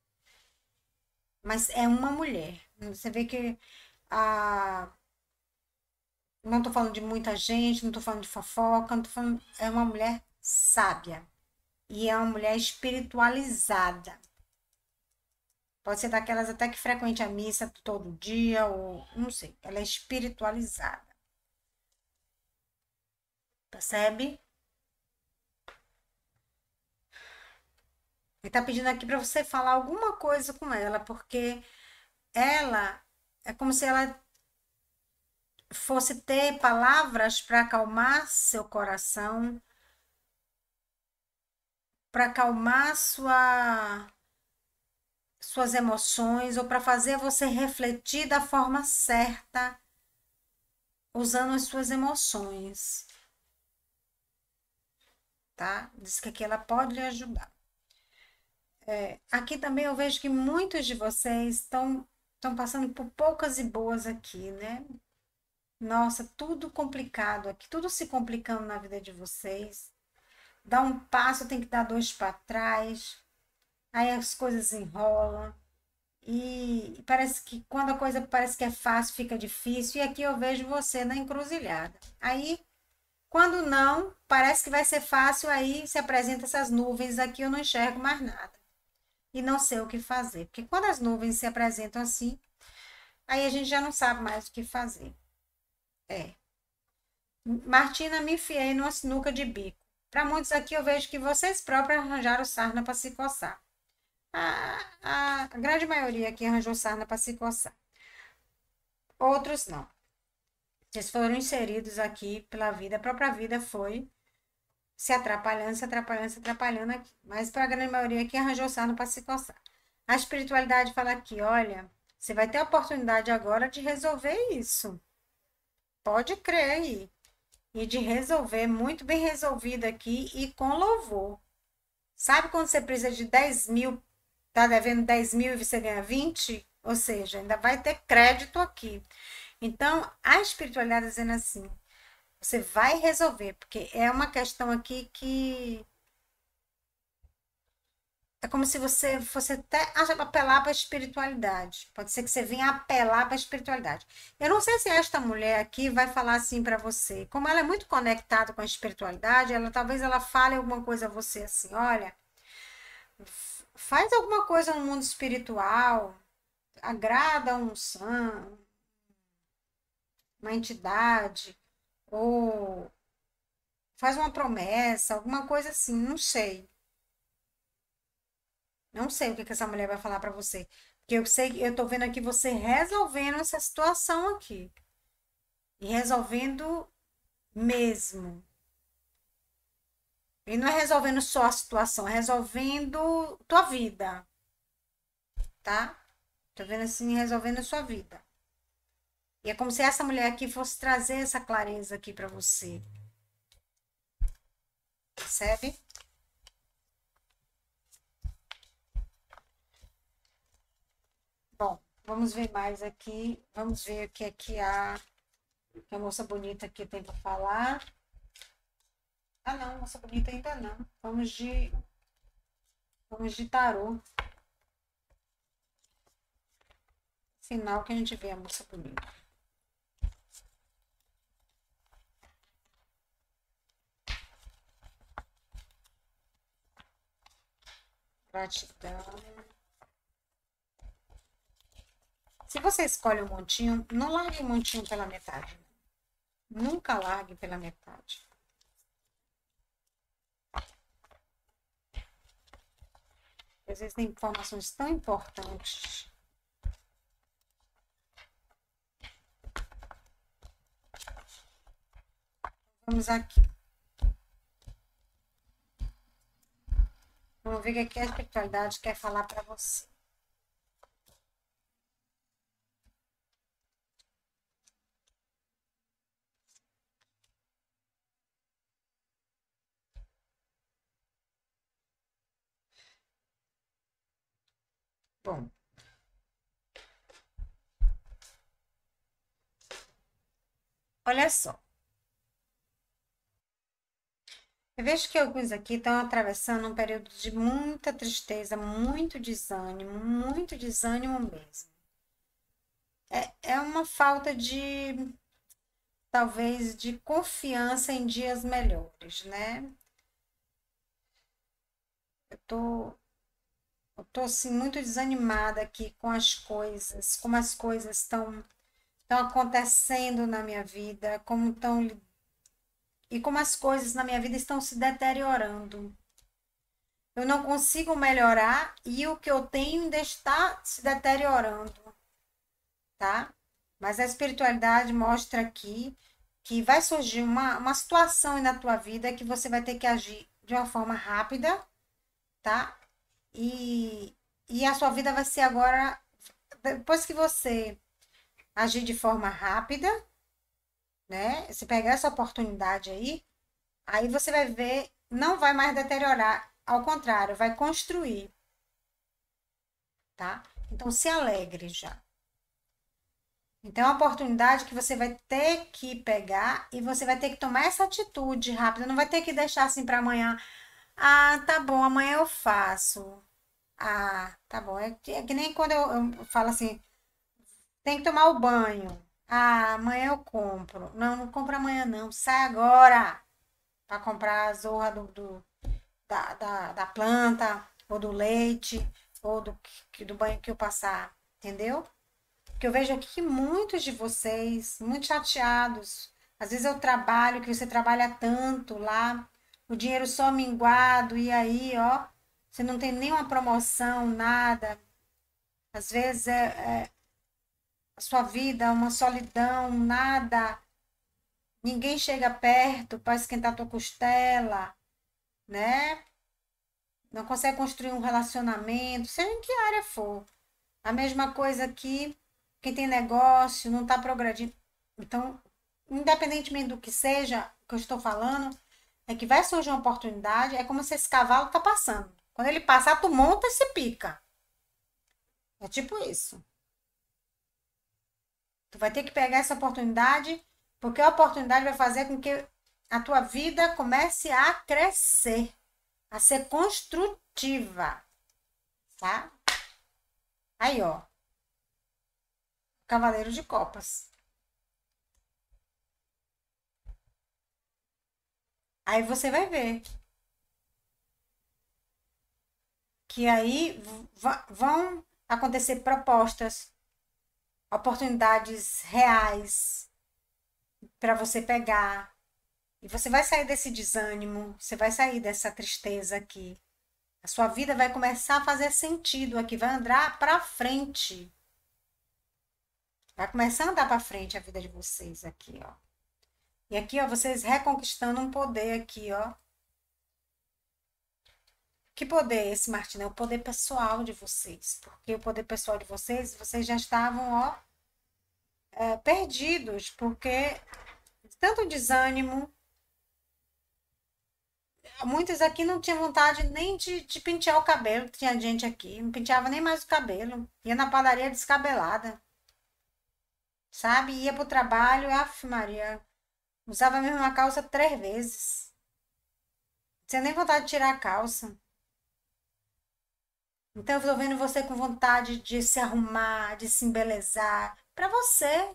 Mas é uma mulher. Você vê que a não tô falando de muita gente, não tô falando de fofoca, não tô falando, é uma mulher sábia e é uma mulher espiritualizada. Pode ser daquelas até que frequente a missa todo dia, ou não sei. Ela é espiritualizada. Percebe? Ele tá pedindo aqui para você falar alguma coisa com ela, porque ela é como se ela fosse ter palavras para acalmar seu coração, para acalmar sua, suas emoções, ou para fazer você refletir da forma certa, usando as suas emoções. Tá? Diz que aqui ela pode lhe ajudar. É, aqui também eu vejo que muitos de vocês estão estão passando por poucas e boas aqui, né? Nossa, tudo complicado aqui, tudo se complicando na vida de vocês. Dá um passo, tem que dar dois para trás. Aí as coisas enrolam. E parece que quando a coisa parece que é fácil, fica difícil. E aqui eu vejo você na encruzilhada. Aí Quando não, parece que vai ser fácil, aí se apresenta essas nuvens aqui, eu não enxergo mais nada. E não sei o que fazer. Porque quando as nuvens se apresentam assim, aí a gente já não sabe mais o que fazer. É. Martina, me enfiei numa sinuca de bico. Para muitos aqui, eu vejo que vocês próprios arranjaram sarna para se coçar. A, a, a grande maioria aqui arranjou sarna para se coçar. Outros não. Eles foram inseridos aqui pela vida. A própria vida foi se atrapalhando, se atrapalhando, se atrapalhando aqui. Mas para a grande maioria aqui arranjou sarna para se coçar. A espiritualidade fala aqui, olha, você vai ter a oportunidade agora de resolver isso. Pode crer aí. E de resolver, muito bem resolvido aqui e com louvor. Sabe quando você precisa de dez mil, tá devendo dez mil e você ganha vinte? Ou seja, ainda vai ter crédito aqui. Então, a espiritualidade dizendo assim, você vai resolver, porque é uma questão aqui que é como se você fosse até apelar para a espiritualidade. Pode ser que você venha apelar para a espiritualidade. Eu não sei se esta mulher aqui vai falar assim para você. Como ela é muito conectada com a espiritualidade, ela talvez ela fale alguma coisa a você assim, olha, faz alguma coisa no mundo espiritual, agrada um santo, uma entidade, ou faz uma promessa, alguma coisa assim, não sei. Não sei o que, que essa mulher vai falar para você. Porque eu sei, eu tô vendo aqui você resolvendo essa situação aqui. E resolvendo mesmo. E não é resolvendo só a situação, é resolvendo tua vida. Tá? Tô vendo assim, resolvendo sua vida. E é como se essa mulher aqui fosse trazer essa clareza aqui para você. Percebe? Bom, vamos ver mais aqui. Vamos ver o que é que a, que a moça bonita aqui tem para falar. Ah, não, moça bonita ainda não. Vamos de. Vamos de tarô. Sinal que a gente vê a moça bonita. Gratidão. Se você escolhe um montinho, não largue o montinho pela metade. Nunca largue pela metade. Às vezes tem informações tão importantes. Vamos aqui. Vamos ver o que a espiritualidade quer falar para você. Bom. Olha só. Eu vejo que alguns aqui estão atravessando um período de muita tristeza, muito desânimo, muito desânimo mesmo. É, é uma falta de, talvez, de confiança em dias melhores, né? Eu tô, eu tô assim, muito desanimada aqui com as coisas, como as coisas estão estão acontecendo na minha vida, como estão e como as coisas na minha vida estão se deteriorando. Eu não consigo melhorar e o que eu tenho ainda está se deteriorando, tá? Mas a espiritualidade mostra aqui que vai surgir uma, uma situação na tua vida que você vai ter que agir de uma forma rápida, tá? E, e a sua vida vai ser agora, depois que você agir de forma rápida, né? Se pegar essa oportunidade aí, aí você vai ver, não vai mais deteriorar, ao contrário, vai construir, tá? Então se alegre já. Então é uma oportunidade que você vai ter que pegar e você vai ter que tomar essa atitude rápida, não vai ter que deixar assim para amanhã. Ah, tá bom, amanhã eu faço. Ah, tá bom. É que, é que nem quando eu, eu falo assim, tem que tomar o banho. Ah, amanhã eu compro. Não, não compra amanhã não, sai agora. para comprar a zorra do, do, da, da, da planta, ou do leite, ou do, do banho que eu passar, entendeu? Porque eu vejo aqui que muitos de vocês, muito chateados. Às vezes eu trabalho, que você trabalha tanto lá, o dinheiro só minguado, e aí, ó, você não tem nenhuma promoção, nada. Às vezes é, é a sua vida, uma solidão, nada. Ninguém chega perto para esquentar tua costela, né? Não consegue construir um relacionamento, seja em que área for. A mesma coisa aqui, quem tem negócio, não está progredindo. Então, independentemente do que seja, o que eu estou falando, é que vai surgir uma oportunidade, é como se esse cavalo está passando. Quando ele passar, tu monta e se pica. É tipo isso. Tu vai ter que pegar essa oportunidade, porque a oportunidade vai fazer com que a tua vida comece a crescer, a ser construtiva, tá? Aí, ó, Cavaleiro de Copas. Aí você vai ver que aí vão acontecer propostas, oportunidades reais para você pegar. E você vai sair desse desânimo, você vai sair dessa tristeza aqui. A sua vida vai começar a fazer sentido aqui, vai andar para frente. Vai começar a andar para frente a vida de vocês aqui, ó. E aqui, ó, vocês reconquistando um poder aqui, ó. Que poder é esse, Martina? É o poder pessoal de vocês. Porque o poder pessoal de vocês, vocês já estavam, ó, é, perdidos. Porque tanto desânimo. Muitos aqui não tinham vontade nem de, de pentear o cabelo. Tinha gente aqui, não penteava nem mais o cabelo. Ia na padaria descabelada. Sabe? Ia pro trabalho, af, Maria. Usava a mesma calça três vezes. Sem nem vontade de tirar a calça. Então, eu tô vendo você com vontade de se arrumar, de se embelezar. Para você.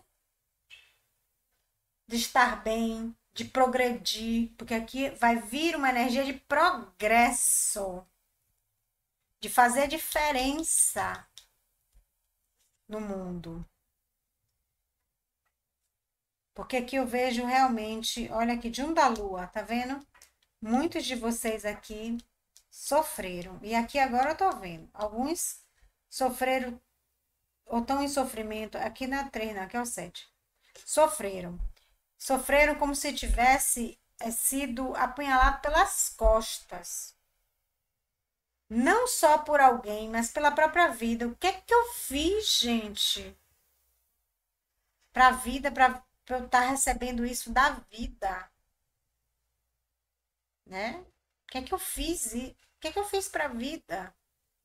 De estar bem, de progredir. Porque aqui vai vir uma energia de progresso. De fazer diferença no mundo. Porque aqui eu vejo realmente, olha aqui, de um da lua, tá vendo? Muitos de vocês aqui sofreram. E aqui agora eu tô vendo. Alguns sofreram ou estão em sofrimento. Aqui na três, não, aqui é o sete. Sofreram. Sofreram como se tivesse é, sido apunhalado pelas costas. Não só por alguém, mas pela própria vida. O que é que eu fiz, gente? Para a vida, para eu estar recebendo isso da vida, né? O que é que eu fiz? O que é que eu fiz para a vida?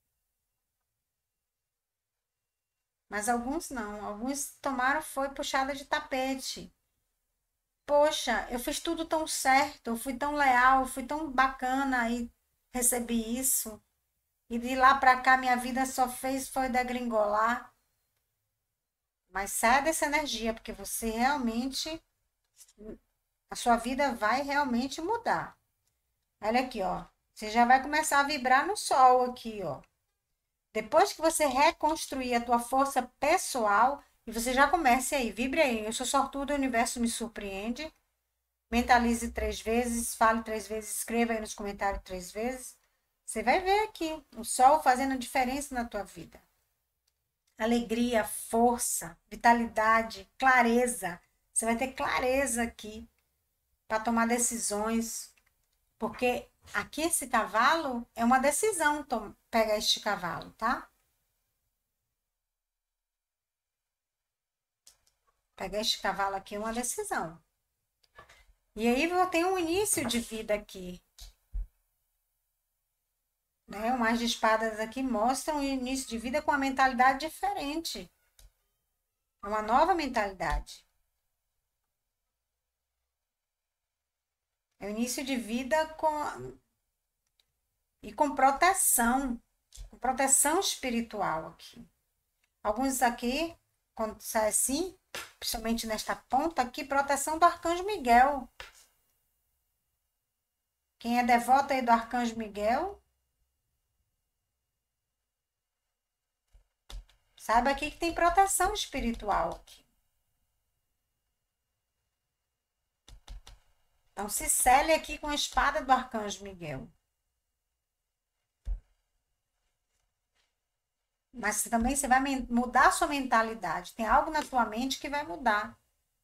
Mas alguns não. Alguns tomaram, foi puxada de tapete. Poxa, eu fiz tudo tão certo, eu fui tão leal, eu fui tão bacana e recebi isso. E de lá para cá minha vida só fez foi degringolar. Mas saia dessa energia, porque você realmente, a sua vida vai realmente mudar. Olha aqui, ó. Você já vai começar a vibrar no sol aqui, ó. Depois que você reconstruir a tua força pessoal, e você já comece aí, vibre aí. Eu sou sortuda, o universo me surpreende. Mentalize três vezes, fale três vezes, escreva aí nos comentários três vezes. Você vai ver aqui o sol fazendo diferença na tua vida. Alegria, força, vitalidade, clareza. Você vai ter clareza aqui para tomar decisões, porque aqui esse cavalo é uma decisão pegar este cavalo, tá? Pegar este cavalo aqui é uma decisão. E aí eu tenho um início de vida aqui. Né? O mais de espadas aqui mostra um início de vida com uma mentalidade diferente. É uma nova mentalidade. É o início de vida com e com proteção, com proteção espiritual aqui. Alguns aqui, quando sai assim, principalmente nesta ponta aqui, proteção do Arcanjo Miguel. Quem é devoto aí do Arcanjo Miguel, saiba aqui que tem proteção espiritual aqui. Então, se cele aqui com a espada do Arcanjo Miguel. Mas também você vai mudar a sua mentalidade. Tem algo na sua mente que vai mudar.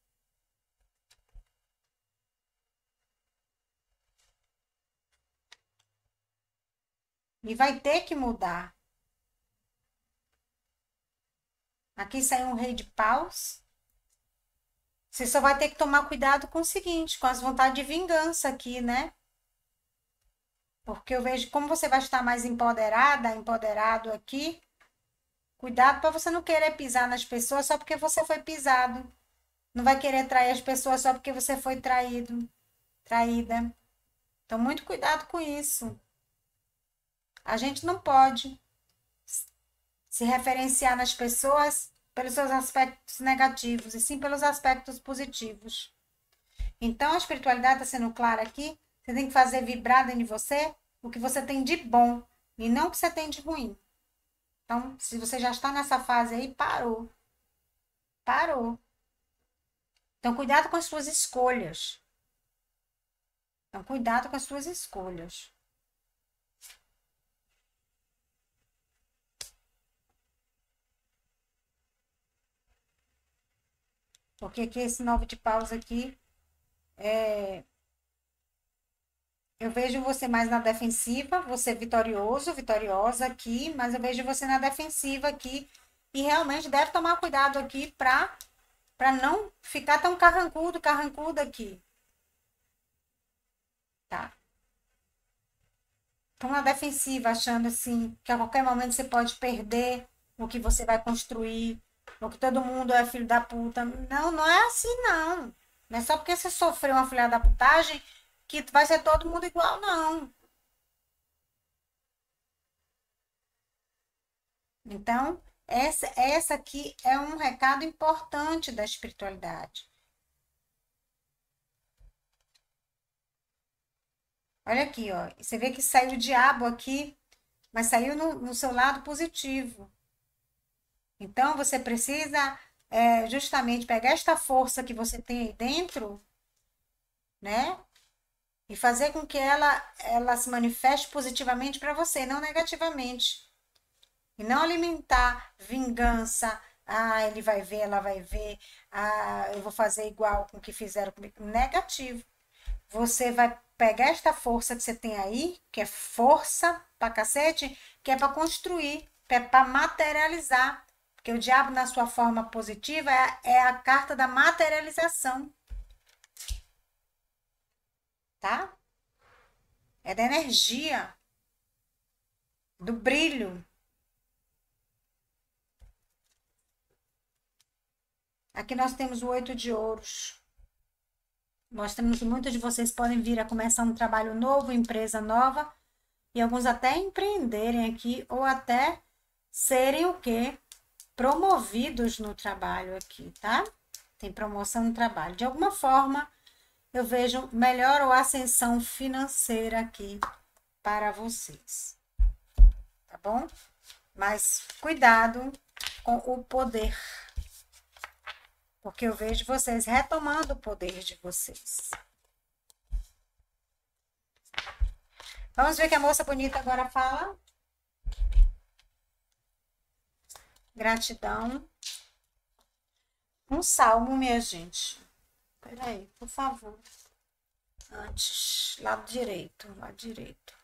E vai ter que mudar. Aqui saiu um rei de paus. Você só vai ter que tomar cuidado com o seguinte, com as vontades de vingança aqui, né? Porque eu vejo como você vai estar mais empoderada, empoderado aqui. Cuidado para você não querer pisar nas pessoas só porque você foi pisado. Não vai querer trair as pessoas só porque você foi traído, traída. Então, muito cuidado com isso. A gente não pode se referenciar nas pessoas pelos seus aspectos negativos, e sim pelos aspectos positivos. Então, a espiritualidade está sendo clara aqui. Você tem que fazer vibrar dentro de você o que você tem de bom e não o que você tem de ruim. Então, se você já está nessa fase aí, parou. Parou. Então, cuidado com as suas escolhas. Então, cuidado com as suas escolhas. Porque aqui esse nove de paus aqui, é... eu vejo você mais na defensiva, você vitorioso, vitoriosa aqui, mas eu vejo você na defensiva aqui. E realmente deve tomar cuidado aqui para para não ficar tão carrancudo, carrancudo aqui. Tá? Então, na defensiva, achando assim, que a qualquer momento você pode perder o que você vai construir, ou que todo mundo é filho da puta. Não, não é assim, não. Não é só porque você sofreu uma filha da putagem que vai ser todo mundo igual, não. Então, essa, essa aqui é um recado importante da espiritualidade. Olha aqui, ó. Você vê que saiu o diabo aqui, mas saiu no, no seu lado positivo. Então, você precisa é, justamente pegar esta força que você tem aí dentro, né? E fazer com que ela, ela se manifeste positivamente para você, não negativamente. E não alimentar vingança. Ah, ele vai ver, ela vai ver. Ah, eu vou fazer igual com o que fizeram comigo. Negativo. Você vai pegar esta força que você tem aí, que é força pra cacete, que é para construir, que é para materializar. Porque o diabo, na sua forma positiva, é, é a carta da materialização. Tá? É da energia, do brilho. Aqui nós temos o oito de ouros. Mostrando que muitos de vocês podem vir a começar um trabalho novo, empresa nova, e alguns até empreenderem aqui, ou até serem o quê? Promovidos no trabalho aqui, tá? Tem promoção no trabalho. De alguma forma, eu vejo melhor ou ascensão financeira aqui para vocês. Tá bom? Mas cuidado com o poder. Porque eu vejo vocês retomando o poder de vocês. Vamos ver o que a moça bonita agora fala. Gratidão. Um salmo, minha gente. Peraí, por favor. Antes, lado direito, lado direito.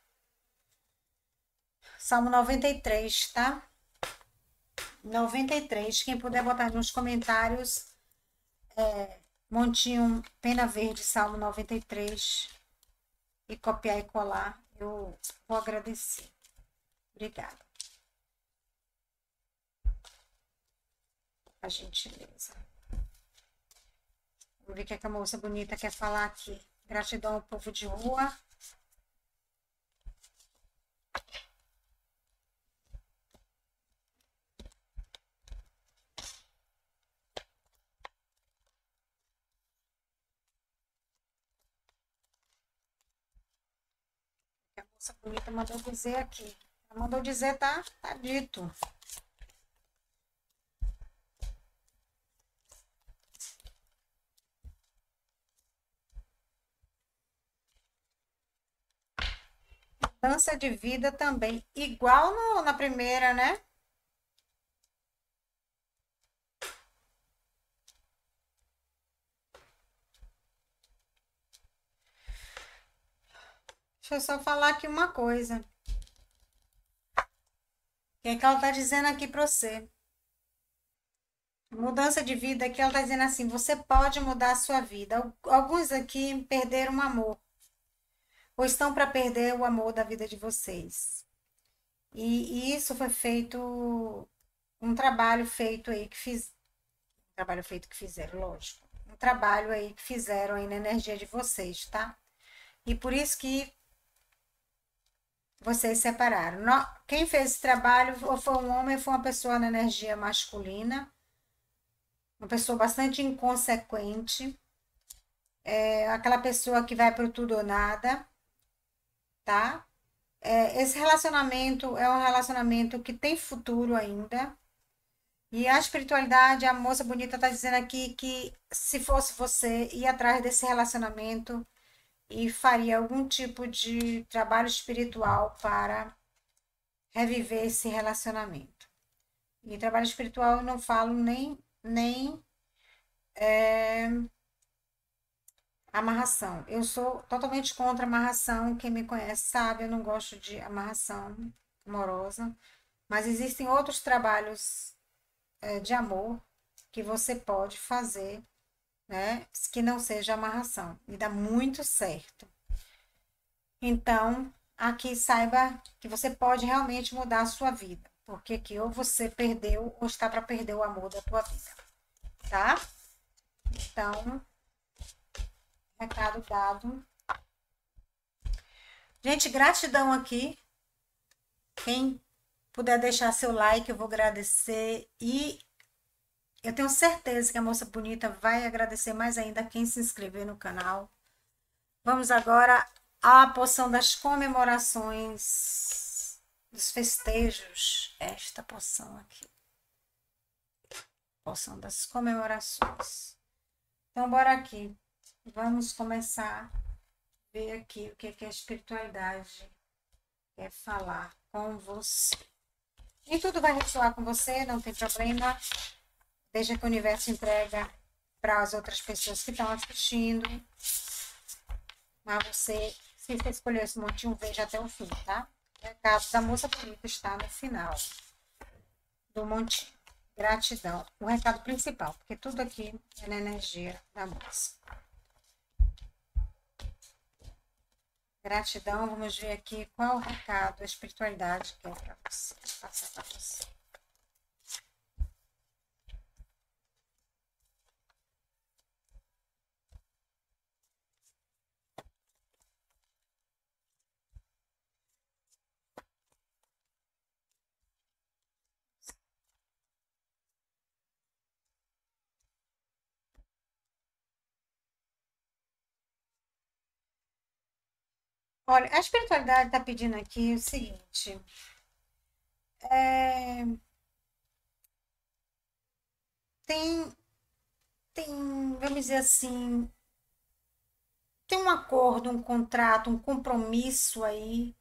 Salmo noventa e três, tá? noventa e três. Quem puder botar nos comentários, é, montinho pena verde, Salmo noventa e três. E copiar e colar, eu vou agradecer. Obrigada. A gentileza. Vamos ver o que, é que a moça bonita quer falar aqui. Gratidão ao povo de rua. A moça bonita mandou dizer aqui. Ela mandou dizer, tá, tá dito. Mudança de vida também, igual no, na primeira, né? Deixa eu só falar aqui uma coisa. O que é que ela tá dizendo aqui pra você? Mudança de vida, aqui ela tá dizendo assim, você pode mudar a sua vida. Alguns aqui perderam o amor. Ou estão para perder o amor da vida de vocês. E, e isso foi feito, um trabalho feito aí que fiz, um trabalho feito que fizeram, lógico. Um trabalho aí que fizeram aí na energia de vocês, tá? E por isso que vocês separaram. Quem fez esse trabalho ou foi um homem ou foi uma pessoa na energia masculina, uma pessoa bastante inconsequente, é aquela pessoa que vai pro tudo ou nada, tá? É, esse relacionamento é um relacionamento que tem futuro ainda. E a espiritualidade, a moça bonita tá dizendo aqui que se fosse você, ia atrás desse relacionamento e faria algum tipo de trabalho espiritual para reviver esse relacionamento. E trabalho espiritual eu não falo nem, nem é, amarração. Eu sou totalmente contra amarração. Quem me conhece sabe, eu não gosto de amarração amorosa. Mas existem outros trabalhos é, de amor que você pode fazer, né? Que não seja amarração. E dá muito certo. Então, aqui saiba que você pode realmente mudar a sua vida. Porque aqui ou você perdeu ou está para perder o amor da tua vida. Tá? Então, recado dado. Gente, gratidão aqui. Quem puder deixar seu like, eu vou agradecer. E eu tenho certeza que a moça bonita vai agradecer mais ainda quem se inscrever no canal. Vamos agora à poção das comemorações, dos festejos. Esta poção aqui. Poção das comemorações. Então, bora aqui. Vamos começar a ver aqui o que, é que a espiritualidade quer falar com você. E tudo vai ressoar com você, não tem problema. Deixa que o universo entrega para as outras pessoas que estão assistindo. Mas você, se você escolher esse montinho, veja até o fim, tá? O recado da moça bonita está no final do montinho. Gratidão. O recado principal, porque tudo aqui é na energia da moça. Gratidão. Vamos ver aqui qual o recado a espiritualidade quer para você, passar para você. Olha, a espiritualidade está pedindo aqui o seguinte. É, tem, tem, vamos dizer assim, tem um acordo, um contrato, um compromisso aí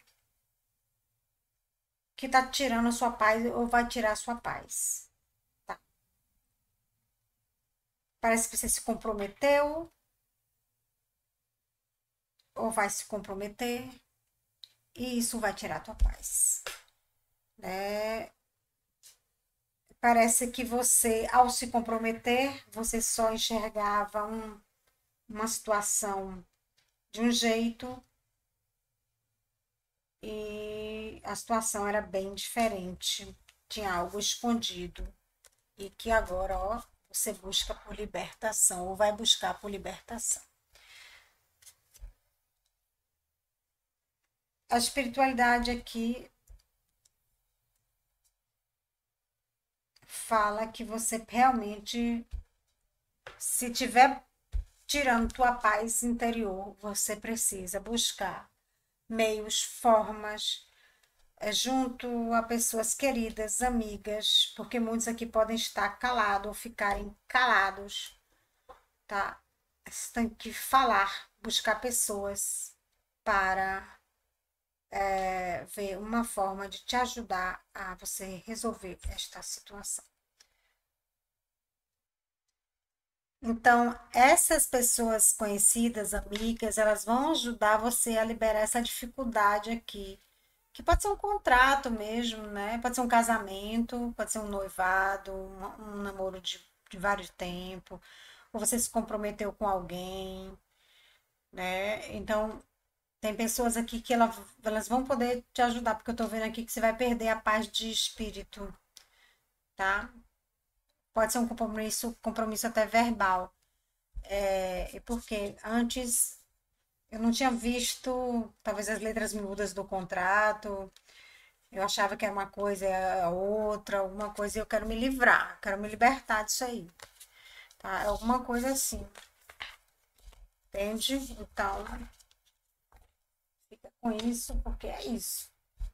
que tá tirando a sua paz ou vai tirar a sua paz. Tá? Parece que você se comprometeu ou vai se comprometer e isso vai tirar a tua paz. Né? Parece que você, ao se comprometer, você só enxergava um, uma situação de um jeito e a situação era bem diferente. Tinha algo escondido e que agora, ó, você busca por libertação ou vai buscar por libertação. A espiritualidade aqui fala que você realmente, se tiver tirando tua paz interior, você precisa buscar meios, formas, é, junto a pessoas queridas, amigas, porque muitos aqui podem estar calados ou ficarem calados, tá? Você tem que falar, buscar pessoas para é, ver uma forma de te ajudar a você resolver esta situação. Então, essas pessoas conhecidas, amigas, elas vão ajudar você a liberar essa dificuldade aqui. Que pode ser um contrato mesmo, né? Pode ser um casamento, pode ser um noivado, um, um namoro de, de vários tempos, ou você se comprometeu com alguém, né? Então, tem pessoas aqui que ela, elas vão poder te ajudar, porque eu tô vendo aqui que você vai perder a paz de espírito, tá? Pode ser um compromisso, compromisso até verbal. É, porque antes eu não tinha visto, talvez as letras miúdas do contrato, eu achava que era uma coisa, era outra, alguma coisa, e eu quero me livrar, quero me libertar disso aí, tá? É alguma coisa assim, entende? Então, fica com isso, porque é isso.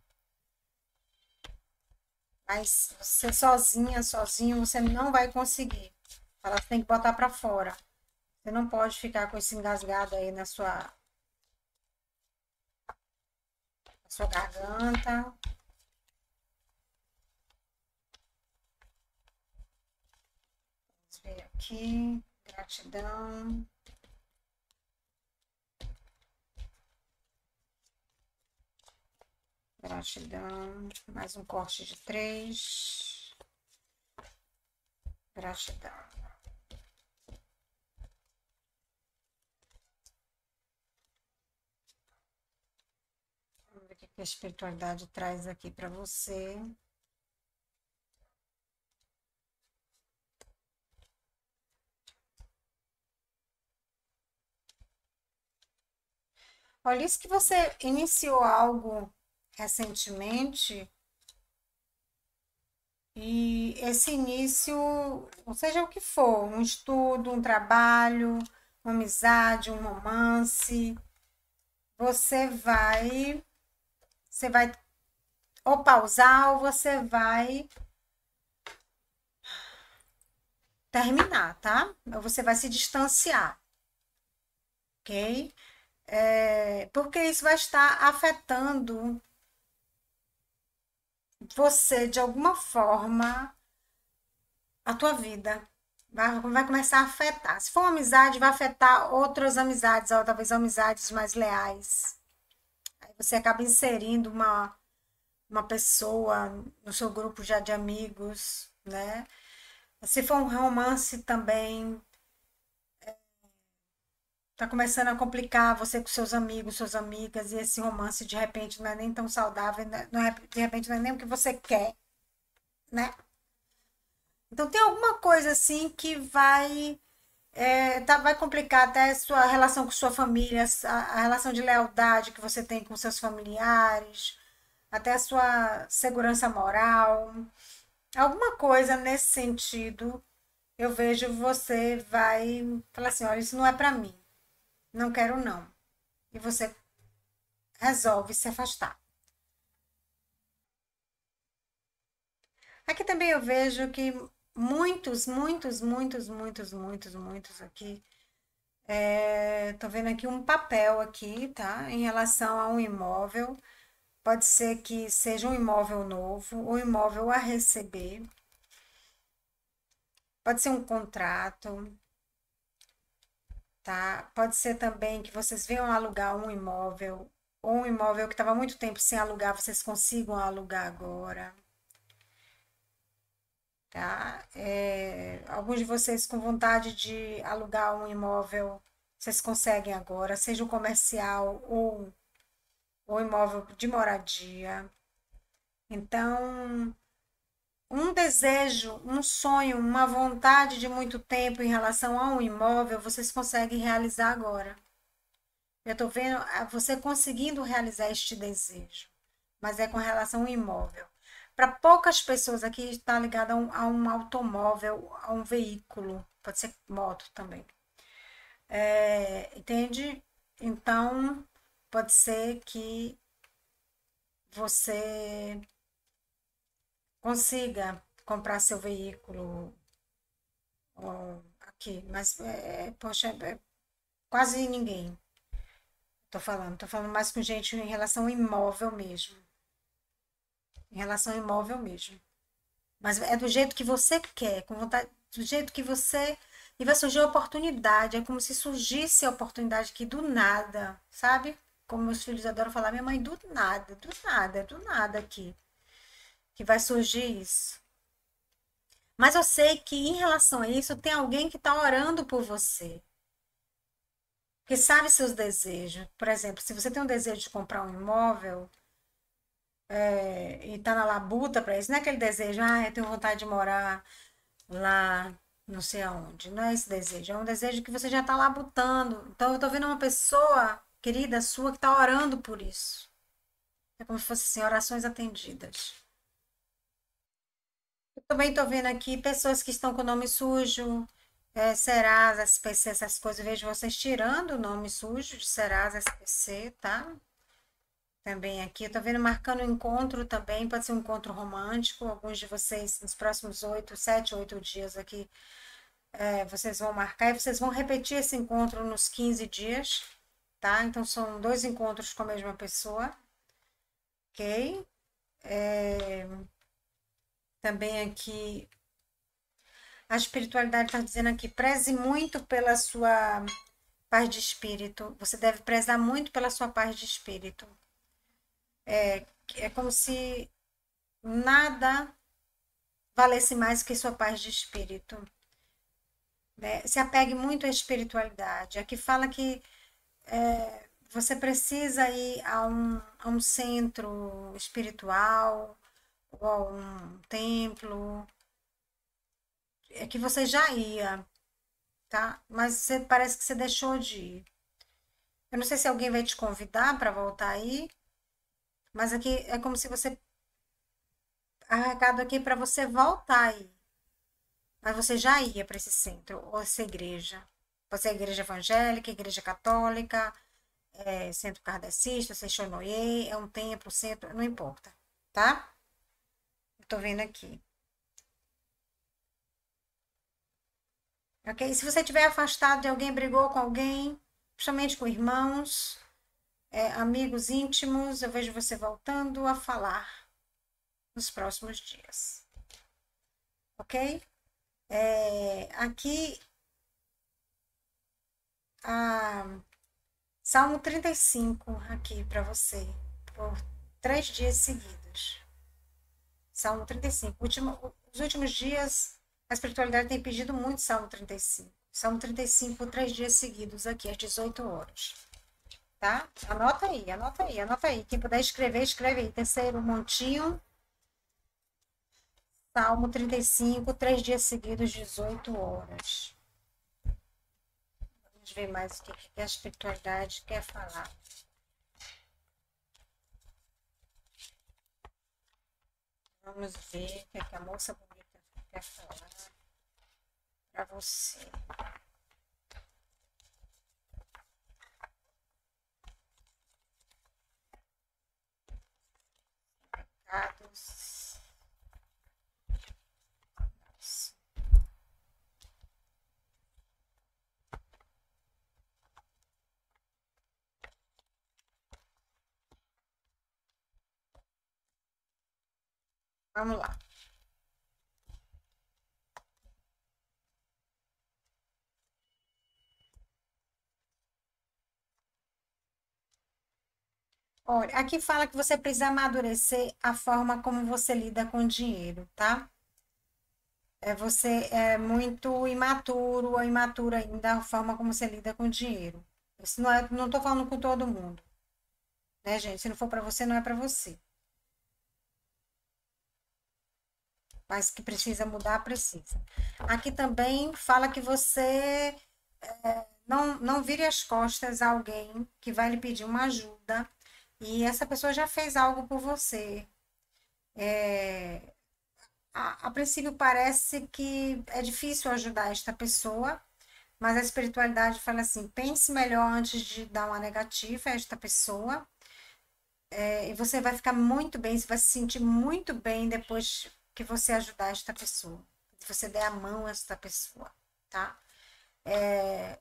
Mas você sozinha, sozinho, você não vai conseguir. Ela tem que botar pra fora. Você não pode ficar com esse engasgado aí na sua, na sua garganta. Vamos ver aqui. Gratidão. Gratidão. Mais um corte de três. Gratidão. Vamos ver o que a espiritualidade traz aqui para você. Olha, isso que você iniciou algo recentemente e esse início, ou seja o que for, um estudo, um trabalho, uma amizade, um romance, você vai, você vai ou pausar ou você vai terminar, tá? Ou você vai se distanciar, ok? É, porque isso vai estar afetando você de alguma forma, a tua vida. Vai, vai começar a afetar. Se for uma amizade, vai afetar outras amizades, ou talvez amizades mais leais. Aí você acaba inserindo uma, uma pessoa no seu grupo já de amigos, né? Se for um romance também, tá começando a complicar você com seus amigos, suas amigas, e esse romance de repente não é nem tão saudável, né? Não é, de repente não é nem o que você quer, né? Então tem alguma coisa assim que vai é, tá, vai complicar até a sua relação com sua família, a, a relação de lealdade que você tem com seus familiares, até a sua segurança moral. Alguma coisa nesse sentido, eu vejo você vai falar assim, olha, isso não é para mim. Não quero não. E você resolve se afastar. Aqui também eu vejo que muitos, muitos, muitos, muitos, muitos, muitos aqui. É, tô vendo aqui um papel aqui, tá? Em relação a um imóvel. Pode ser que seja um imóvel novo, um imóvel a receber. Pode ser um contrato, tá? Pode ser também que vocês venham alugar um imóvel, ou um imóvel que estava há muito tempo sem alugar, vocês consigam alugar agora, tá? É, alguns de vocês com vontade de alugar um imóvel, vocês conseguem agora, seja um comercial ou um imóvel de moradia. Então, um desejo, um sonho, uma vontade de muito tempo em relação a um imóvel, vocês conseguem realizar agora. Eu estou vendo você conseguindo realizar este desejo, mas é com relação ao imóvel. Para poucas pessoas aqui está ligado a um, a um automóvel, a um veículo, pode ser moto também. É, entende? Então, pode ser que você consiga comprar seu veículo ó, aqui, mas é, poxa, é quase ninguém. Tô falando, tô falando mais com gente em relação ao imóvel mesmo. Em relação ao imóvel mesmo. Mas é do jeito que você quer, com vontade, do jeito que você. E vai surgir a oportunidade. É como se surgisse a oportunidade aqui do nada, sabe? Como meus filhos adoram falar, minha mãe, do nada, do nada, do nada aqui. Que vai surgir isso. Mas eu sei que em relação a isso, tem alguém que está orando por você. Que sabe seus desejos. Por exemplo, se você tem um desejo de comprar um imóvel é, e está na labuta para isso, não é aquele desejo, ah, eu tenho vontade de morar lá, não sei aonde. Não é esse desejo, é um desejo que você já está labutando. Então, eu estou vendo uma pessoa querida sua que está orando por isso. É como se fosse assim, orações atendidas. Eu também estou vendo aqui pessoas que estão com o nome sujo, é, Serasa, S P C, essas coisas. Eu vejo vocês tirando o nome sujo de Serasa, S P C, tá? Também aqui. Eu tô vendo marcando um encontro também, pode ser um encontro romântico. Alguns de vocês, nos próximos oito, sete, oito dias aqui, é, vocês vão marcar e vocês vão repetir esse encontro nos quinze dias, tá? Então são dois encontros com a mesma pessoa, ok? É, também aqui, a espiritualidade está dizendo aqui, preze muito pela sua paz de espírito. Você deve prezar muito pela sua paz de espírito. É, é como se nada valesse mais que sua paz de espírito. Né? Se apegue muito à espiritualidade. Aqui fala que é, você precisa ir a um, a um centro espiritual, ou a um templo. É que você já ia, tá? Mas você, parece que você deixou de ir. Eu não sei se alguém vai te convidar para voltar aí, mas aqui é como se você. Arrecado aqui para você voltar aí. Mas você já ia para esse centro, ou essa igreja. Pode ser igreja evangélica, igreja católica, é, centro kardecista, Seixonoye, é um templo, centro, não importa, tá? Eu tô vendo aqui. Ok? Se você estiver afastado de alguém, brigou com alguém, principalmente com irmãos, é, amigos íntimos, eu vejo você voltando a falar nos próximos dias. Ok? É, aqui, a Salmo trinta e cinco aqui para você, por três dias seguidos. Salmo trinta e cinco. Último, os últimos dias, a espiritualidade tem pedido muito Salmo trinta e cinco. Salmo trinta e cinco por três dias seguidos aqui, às dezoito horas. Tá? Anota aí, anota aí, anota aí. Quem puder escrever, escreve aí. Terceiro montinho. Salmo trinta e cinco, três dias seguidos, dezoito horas. Vamos ver mais o que, que a espiritualidade quer falar. Vamos ver o que, que a moça bonita quer falar para você. Recados. Vamos lá. Olha, aqui fala que você precisa amadurecer a forma como você lida com o dinheiro, tá? É, você é muito imaturo ou imatura ainda a forma como você lida com o dinheiro. Isso não é, não tô falando com todo mundo, né, gente? Se não for para você, não é para você. Mas que precisa mudar, precisa. Aqui também fala que você é, não, não vire as costas a alguém que vai lhe pedir uma ajuda e essa pessoa já fez algo por você. É, a, a princípio parece que é difícil ajudar esta pessoa, mas a espiritualidade fala assim: pense melhor antes de dar uma negativa a esta pessoa, é, e você vai ficar muito bem, você vai se sentir muito bem depois que você ajudar esta pessoa, se você der a mão a esta pessoa, tá? É,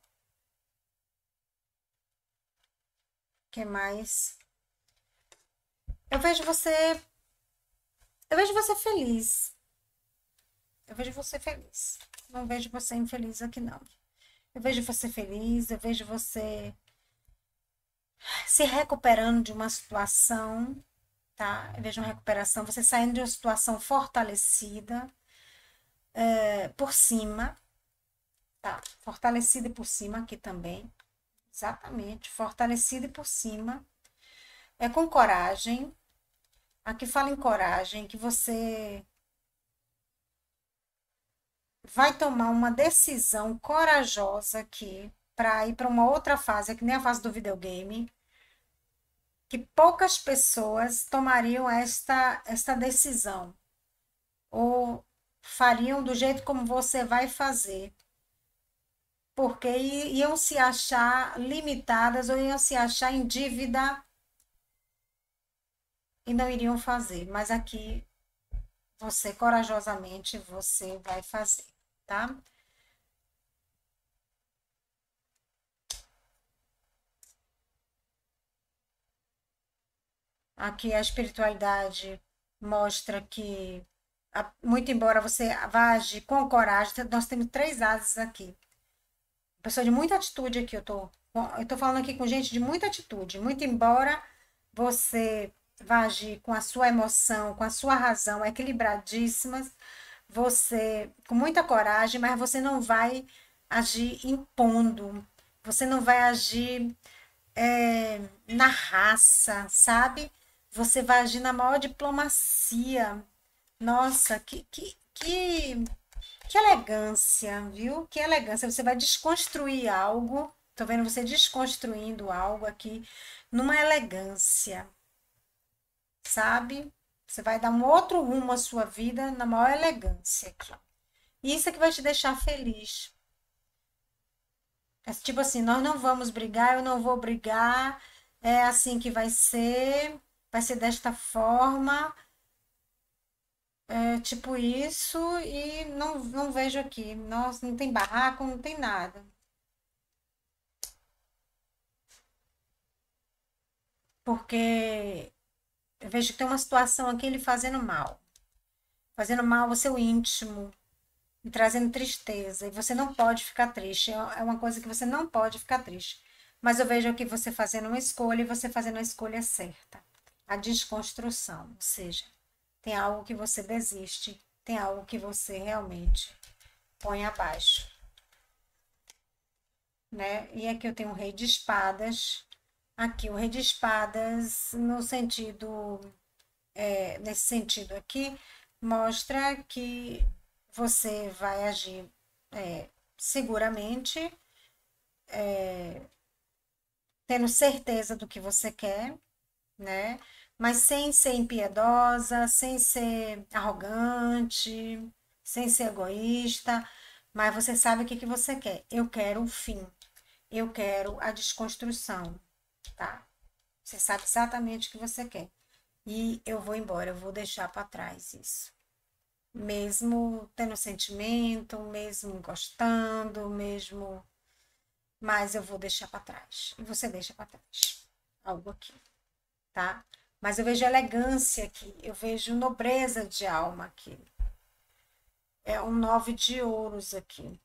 que mais? Eu vejo você, eu vejo você feliz. Eu vejo você feliz. Não vejo você infeliz aqui, não. Eu vejo você feliz, eu vejo você se recuperando de uma situação, tá? Eu vejo uma recuperação, você saindo de uma situação fortalecida, é, por cima, tá? Fortalecida por cima aqui também. Exatamente, fortalecida por cima. É com coragem. Aqui fala em coragem, que você vai tomar uma decisão corajosa aqui para ir para uma outra fase, que nem a fase do videogame, que poucas pessoas tomariam esta, esta decisão ou fariam do jeito como você vai fazer, porque iam se achar limitadas ou iam se achar em dívida e não iriam fazer. Mas aqui você corajosamente você vai fazer, tá? Aqui a espiritualidade mostra que, muito embora você vá agir com coragem, nós temos três ases aqui. Pessoa de muita atitude aqui, eu tô, eu tô falando aqui com gente de muita atitude. Muito embora você vá agir com a sua emoção, com a sua razão equilibradíssimas, você com muita coragem, mas você não vai agir impondo, você não vai agir é, na raça, sabe? Você vai agir na maior diplomacia. Nossa, que, que, que, que elegância, viu? Que elegância. Você vai desconstruir algo. Tô vendo você desconstruindo algo aqui numa elegância, sabe? Você vai dar um outro rumo à sua vida na maior elegância aqui. E isso é que vai te deixar feliz. É tipo assim, nós não vamos brigar, eu não vou brigar, é assim que vai ser, vai ser desta forma, é tipo isso, e não, não vejo aqui. Nossa, não tem barraco, não tem nada. Porque eu vejo que tem uma situação aqui ele fazendo mal. Fazendo mal ao seu íntimo, e trazendo tristeza. E você não pode ficar triste. É é uma coisa que você não pode ficar triste. Mas eu vejo aqui você fazendo uma escolha e você fazendo a escolha certa. A desconstrução. Ou seja, tem algo que você desiste. Tem algo que você realmente põe abaixo. Né? E aqui eu tenho o rei de espadas. Aqui o rei de espadas no sentido, é, nesse sentido aqui, mostra que você vai agir é, seguramente, tendo certeza do que você quer, né? Mas sem ser impiedosa, sem ser arrogante, sem ser egoísta, mas você sabe o que que você quer. Eu quero o fim, eu quero a desconstrução, tá? Você sabe exatamente o que você quer. E eu vou embora, eu vou deixar para trás isso. Mesmo tendo sentimento, mesmo gostando, mesmo. Mas eu vou deixar para trás. E você deixa para trás. Algo aqui, tá? Mas eu vejo elegância aqui, eu vejo nobreza de alma aqui. É um nove de ouros aqui.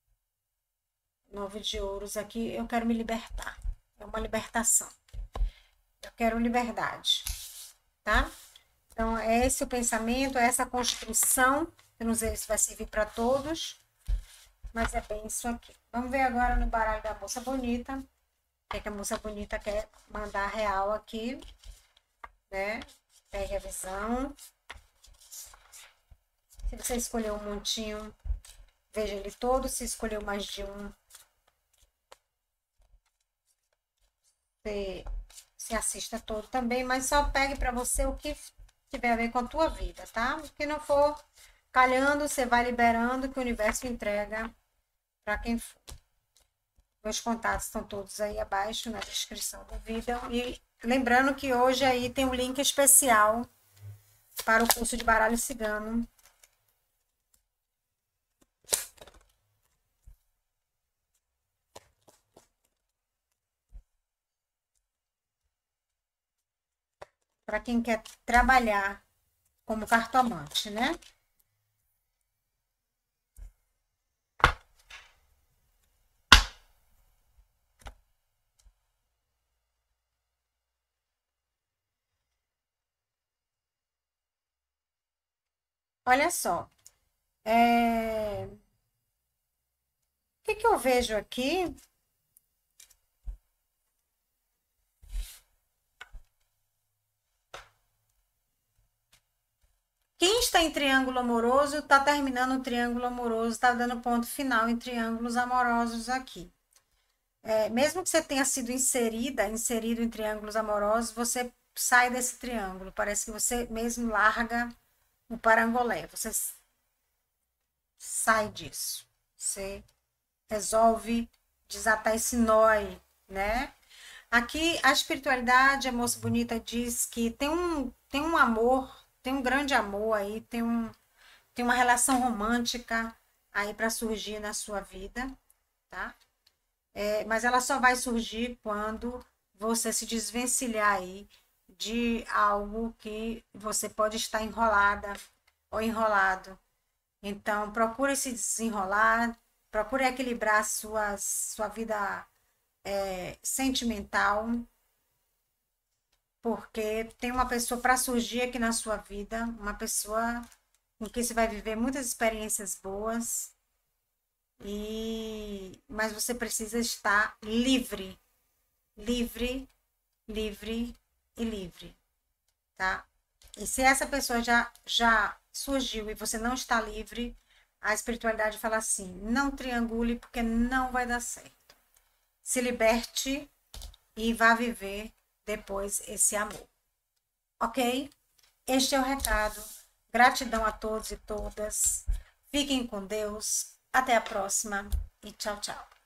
Nove de ouros aqui, eu quero me libertar. É uma libertação. Eu quero liberdade, tá? Então, é esse o pensamento, é essa construção. Eu não sei se vai servir para todos, mas é bem isso aqui. Vamos ver agora no baralho da moça bonita. O que, é que a moça bonita quer mandar real aqui, né? Pegue a visão. Se você escolheu um montinho, veja ele todo. Se escolheu mais de um, você se assista todo também, mas só pegue para você o que tiver a ver com a tua vida, tá? O que não for calhando, você vai liberando, que o universo entrega para quem for. Meus contatos estão todos aí abaixo na descrição do vídeo. E lembrando que hoje aí tem um link especial para o curso de baralho cigano. Para quem quer trabalhar como cartomante, né? Olha só. É... O que que eu vejo aqui? Quem está em triângulo amoroso está terminando o triângulo amoroso, está dando ponto final em triângulos amorosos aqui. É, mesmo que você tenha sido inserida, inserido em triângulos amorosos, você sai desse triângulo. Parece que você mesmo larga o parangolé. Você sai disso. Você resolve desatar esse nó aí, né? Aqui a espiritualidade, a moça bonita diz que tem um, tem um amor, tem um grande amor aí, tem, um, tem uma relação romântica aí para surgir na sua vida, tá? É, mas ela só vai surgir quando você se desvencilhar aí de algo que você pode estar enrolada ou enrolado. Então, procure se desenrolar, procure equilibrar sua, sua vida é, sentimental, porque tem uma pessoa para surgir aqui na sua vida, uma pessoa com quem você vai viver muitas experiências boas, e mas você precisa estar livre, livre, livre e livre, tá? E se essa pessoa já, já surgiu e você não está livre, a espiritualidade fala assim, não triangule porque não vai dar certo. Se liberte e vá viver depois esse amor. Ok? Este é o recado. Gratidão a todos e todas. Fiquem com Deus. Até a próxima e tchau, tchau.